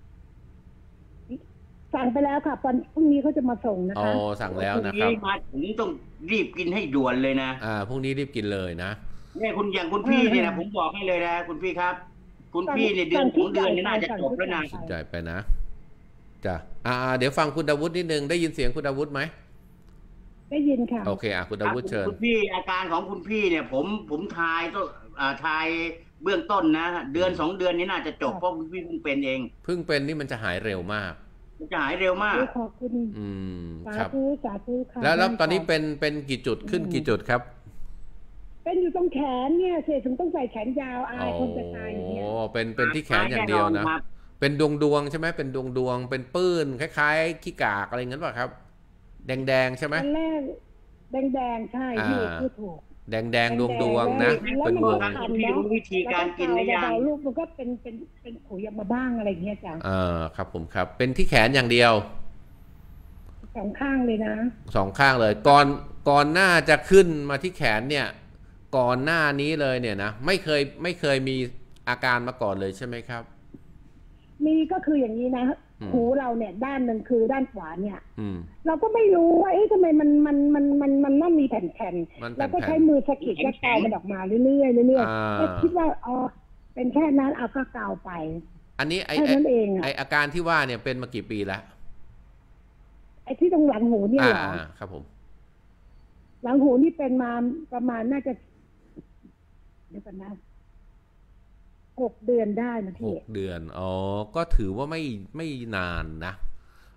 สั่งไปแล้วค่ะตอนพรุ่งนี้เขาจะมาส่งนะคะอ๋อสั่งแล้วนะครับมาถึงต้องรีบกินให้ด่วนเลยนะอ่าพรุ่งนี้รีบกินเลยนะเนี่ยคุณอย่างคุณพี่เนี่ยนะผมบอกให้เลยนะคุณพี่ครับคุณพี่เนี่ยเดือนสองเดือนนี่น่าจะจบแล้วนะสนใจไปนะจ้ะอ่าเดี๋ยวฟังคุณดาวุฒินิดนึงได้ยินเสียงคุณดาวุฒิไหมได้ยินค่ะโอเคอ่ะคุณดาวุฒิเชิญคุณพี่อาการของคุณพี่เนี่ยผมผมทายก็อ่าทายเบื้องต้นนะเดือนสองเดือนนี้น่าจะจบเพราะคุณพี่เพิ่งเป็นเองเพิ่งเป็นนี่มันจะหายเร็วมากมันจะหายเร็วมากขอบคุณอืมสาธุสาธุค่ะแล้วแล้วตอนนี้เป็นเป็นกี่จุดขึ้นกี่จุดครับเป็นอยู่ตรงแขนเนี่ยเสียถึงต้องใส่แขนยาวอายคนจะตายอย่างเงี้ยโอ้เป็นเป็นที่แขนอย่างเดียวนะเป็นดวงดวงใช่ไหมเป็นดวงดวงเป็นปื้นคล้ายๆขี้กากอะไรเงี้ยป่ะครับแดงแดงใช่ไหมตอนแรกแดงแดงใช่ที่พูดถูกแดงแดงดวงดวงนะเป็นดวงที่รู้วิธีการกินได้ยังลูกมันก็เป็นเป็นเป็นขุยมาบ้างอะไรเงี้ยจ้ะเออครับผมครับเป็นที่แขนอย่างเดียวสองข้างเลยนะสองข้างเลยก่อนก่อนหน้าจะขึ้นมาที่แขนเนี่ยก่อนหน้านี้เลยเนี่ยนะไม่เคยไม่เคยมีอาการมาก่อนเลยใช่ไหมครับมีก็คืออย่างนี้นะหูเราเนี่ยด้านหนึ่งคือด้านขวาเนี่ยเราก็ไม่รู้ว่าเอ๊ะทำไมมันมันมันมันมันน่ามีแผ่นแผ่นเราก็ใช้มือสะกิดแล้วกาวมันออกมาเรื่อยๆเรื่อยๆก็คิดว่าอ๋อเป็นแค่นั้นเอาก็กาวไปอันนี้ไอ้ไอ้อาการที่ว่าเนี่ยเป็นมากี่ปีแล้วไอ้ที่ตรงหลังหูเนี่ยเหรอครับผมหลังหูนี่เป็นมาประมาณน่าจะเดี๋ยวกันนะหกเดือนได้นะพี่หกเดือนอ๋อก็ถือว่าไม่ไม่นานนะ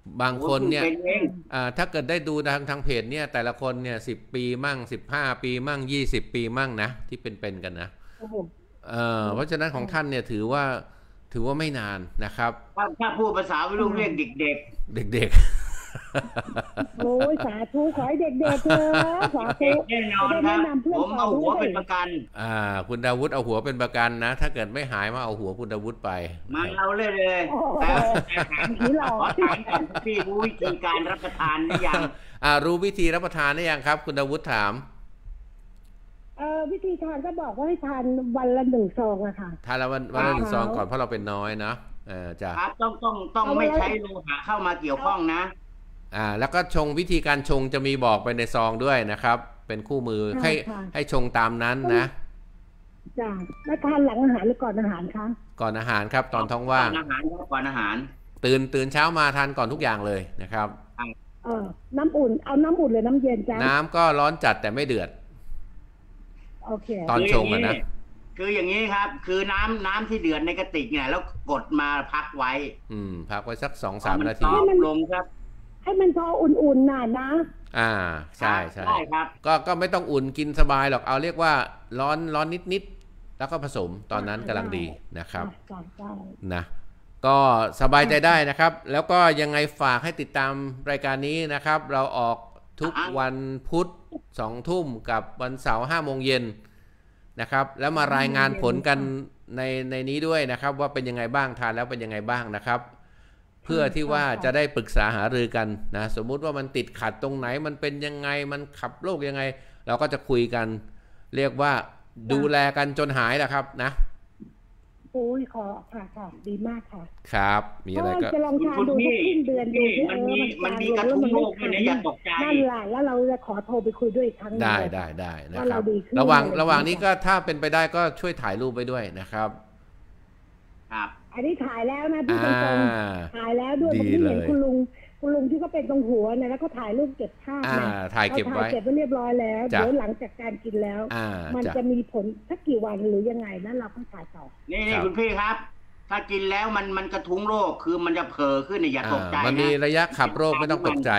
บางคนเนี่ยถ้าเกิดได้ดูทางทางเพจเนี่ยแต่ละคนเนี่ยสิบปีมั่งสิบห้าปีมั่งยี่สิบปีมั่งนะที่เป็นๆกันนะเอ่อเพราะฉะนั้นของท่านเนี่ยถือว่าถือว่าไม่นานนะครับถ้าถ้าพูดภาษาวัยรุ่นเรียกเด็กเด็กเด็กๆโอ้ยสาธุขอให้เด็กๆเถอะสาธุแน่นอนครับผมเอาหัวเป็นประกันอ่าคุณดาวุฒิเอาหัวเป็นประกันนะถ้าเกิดไม่หายมาเอาหัวคุณดาวุฒิไปมาเอาเลยเลยแต่ขอถามก่อนพี่รู้วิธีการรับประทานหรือยังอ่ารู้วิธีรับประทานหรือยังครับคุณดาวุฒิถามเออวิธีทานก็บอกว่าให้ทานวันละหนึ่งซองอะค่ะทานละวันวันละหนึ่งซองก่อนเพราะเราเป็นน้อยนะเออจ้ะครับต้องต้องต้องไม่ใช้โลหะเข้ามาเกี่ยวข้องนะอ่าแล้วก็ชงวิธีการชงจะมีบอกไปในซองด้วยนะครับเป็นคู่มือให้ให้ชงตามนั้นนะจ้ะแล้วทานหลังอาหารหรือก่อนอาหารคะก่อนอาหารครับตอนท้องว่างก่อนอาหารก่อนอาหารตื่นตื่นเช้ามาทานก่อนทุกอย่างเลยนะครับเออน้ำอุ่นเอาน้ำอุ่นหรือน้ำเย็นจ้ะน้ำก็ร้อนจัดแต่ไม่เดือดโอเคตอนชงนะคืออย่างนี้ครับคือน้ำน้ำที่เดือดในกระติกเนี่ยแล้วกดมาพักไว้อืมพักไว้สักสองสามนาทีลงครับให้มันพออุ่นๆหน่อยนะอ่าใช่ใช่ครับก็ก็ไม่ต้องอุ่นกินสบายหรอกเอาเรียกว่าร้อนร้อนนิดๆแล้วก็ผสมตอนนั้นกำลังดีนะครับนะก็สบายใจได้นะครับแล้วก็ยังไงฝากให้ติดตามรายการนี้นะครับเราออกทุกวันพุธสองทุ่มกับวันเสาร์ห้าโมงเย็นนะครับแล้วมารายงานผลกันในในนี้ด้วยนะครับว่าเป็นยังไงบ้างทานแล้วเป็นยังไงบ้างนะครับเพื่อที่ว่าจะได้ปรึกษาหารือกันนะสมมุติว่ามันติดขัดตรงไหนมันเป็นยังไงมันขับโรคยังไงเราก็จะคุยกันเรียกว่าดูแลกันจนหายแหละครับนะโอ้ยขอค่ะค่ะดีมากค่ะครับมีอะไรก็จะลองทานดูทุกเดือนดูมันมีมันมีกระทุ้งโรคด้วยนะอย่าตกใจนั่นแหละแล้วเราจะขอโทรไปคุยด้วยอีกครั้งได้ได้ได้นะครับระหว่างระหว่างนี้ก็ถ้าเป็นไปได้ก็ช่วยถ่ายรูปไปด้วยนะครับครับอันนี้ถ่ายแล้วนะพี่ตรงๆถ่ายแล้วด้วยผมเห็นคุณลุงคุณลุงที่เขาเป็นตรงหัวเนี่ยแล้วก็ถ่ายรูปเก็บภาพนะถ่ายเก็บไว้เก็บไว้เรียบร้อยแล้วเดี๋ยวหลังจากการกินแล้วมันจะมีผลสักกี่วันหรือยังไงนั่นเราต้องถ่ายต่อนี่นี่คุณพี่ครับถ้ากินแล้วมันมันกระทุ้งโรคคือมันจะเผลอขึ้นเนี่ยอย่าตกใจนะมันมีระยะขับโรคไม่ต้องตกใจ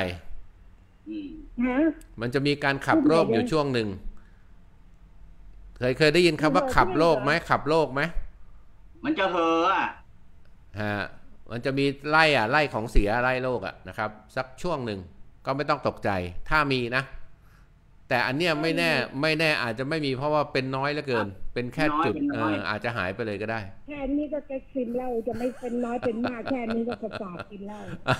มันจะมีการขับโรคอยู่ช่วงหนึ่งเคยเคยได้ยินคำว่าขับโรคไหมขับโรคไหมมันจะเห่อฮะมันจะมีไล่อ่ะไล่ของเสียไล่โรคอ่ะนะครับสักช่วงหนึ่งก็ไม่ต้องตกใจถ้ามีนะแต่อันเนี้ยไม่แน่ไม่แน่อาจจะไม่มีเพราะว่าเป็นน้อยเหลือเกินเป็นแค่จุดเอออาจจะหายไปเลยก็ได้แค่นี้ก็จะกินเหล้าจะไม่เป็นน้อยเป็นมากแค่นี้ก็จะสากินเหล้า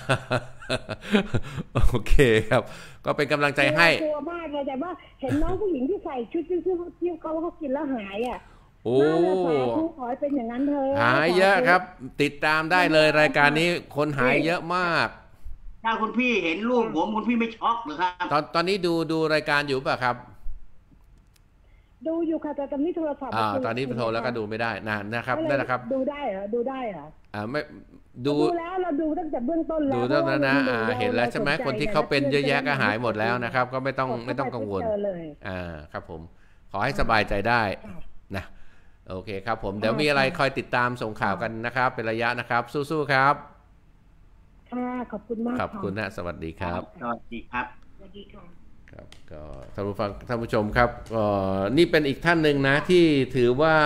โอเคครับก็เป็นกำลังใจให้กลัวมากเลยแต่ว่าเห็นน้องผู้หญิงที่ใส่ชุดที่ที่เขาเขากินแล้วหายอ่ะโอ้ขอให้เป็นอย่างนั้นเถอะหายเยอะครับติดตามได้เลยรายการนี้คนหายเยอะมากถ้าคุณพี่เห็นรูปผมคุณพี่ไม่ช็อกหรือครับตอนตอนนี้ดูดูรายการอยู่ป่ะครับดูอยู่ค่ะแต่ตอนนี้โทรศัพท์อ่าตอนนี้โทรแล้วก็ดูไม่ได้นะนะครับได้นะครับดูได้เหรอดูได้เหรออ่าไม่ดูแล้วเราดูตั้งแต่เบื้องต้นแล้วดูตั้งนั้นนะอ่าเห็นแล้วใช่ไหมคนที่เขาเป็นเยอะแยะก็หายหมดแล้วนะครับก็ไม่ต้องไม่ต้องกังวลอ่าครับผมขอให้สบายใจได้นะโอเคครับผมเดี๋ยวมีอะไรคอยติดตามส่งข่าวกันนะครับเป็นระยะนะครับสู้ๆครับค่ะขอบคุณมากขอบคุณนะสวัสดีครับสวัสดีครับสวัสดีค่ะครับก็ท่านผู้ฟังท่านผู้ชมครับก็นี่เป็นอีกท่านหนึ่งนะที่ถือว่า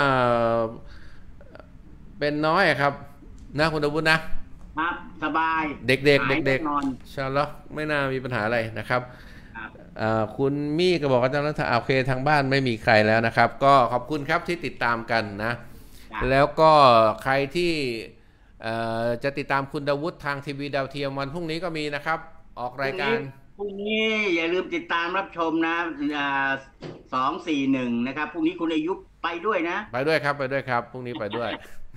เป็นน้อยครับนะคุณอาวุธนะครับสบายเด็กๆเด็กๆชาล็อกไม่น่ามีปัญหาอะไรนะครับคุณมี่ก็บอกว่าจะนั้นโอเคทางบ้านไม่มีใครแล้วนะครับก็ขอบคุณครับที่ติดตามกันนะแล้วก็ใครที่จะติดตามคุณดาวุฒิทางทีวีดาวเทียมวันพรุ่งนี้ก็มีนะครับออกรายการพรุ่งนี้อย่าลืมติดตามรับชมนะสองสี่หนึ่งนะครับพรุ่งนี้คุณอายุไปด้วยนะไปด้วยครับไปด้วยครับพรุ่งนี้ไปด้วย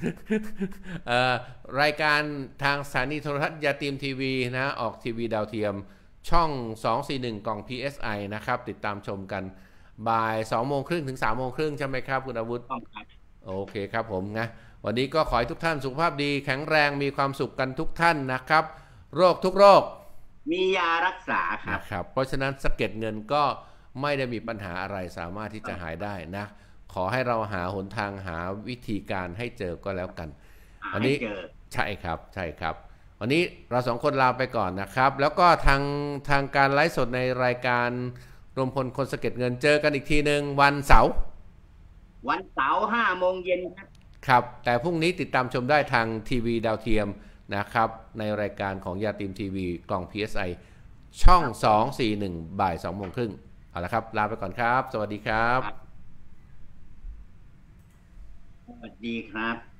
รายการทางสถานีโทรทัศน์ยาตีมทีวีนะออกทีวีดาวเทียมช่องสองสี่หนึ่งกล่อง พี เอส ไอ นะครับติดตามชมกันบ่ายสองโมงครึ่งถึงสามโมงครึ่งใช่ไหมครับคุณอาวุธโอเคครับผมนะวันนี้ก็ขอให้ทุกท่านสุขภาพดีแข็งแรงมีความสุขกันทุกท่านนะครับโรคทุกโรคมียารักษาครับนะครับเพราะฉะนั้นสะเก็ดเงินก็ไม่ได้มีปัญหาอะไรสามารถที่จะหายได้นะขอให้เราหาหนทางหาวิธีการให้เจอก็แล้วกันอันนี้ใช่ครับใช่ครับวันนี้เราสองคนลาไปก่อนนะครับ แล้วก็ทางทางการไลฟ์สดในรายการรวมพลคนสะเก็ดเงินเจอกันอีกทีหนึ่งวันเสาร์วันเสาร์ห้าโมงเย็นครับครับแต่พรุ่งนี้ติดตามชมได้ทางทีวีดาวเทียมนะครับในรายการของยาตีมทีวีกล่อง พี เอส ไอ ช่องสองสี่หนึ่งบ่ายสองโมงครึ่งเอาละครับลาไปก่อนครับสวัสดีครับสวัสดีครับ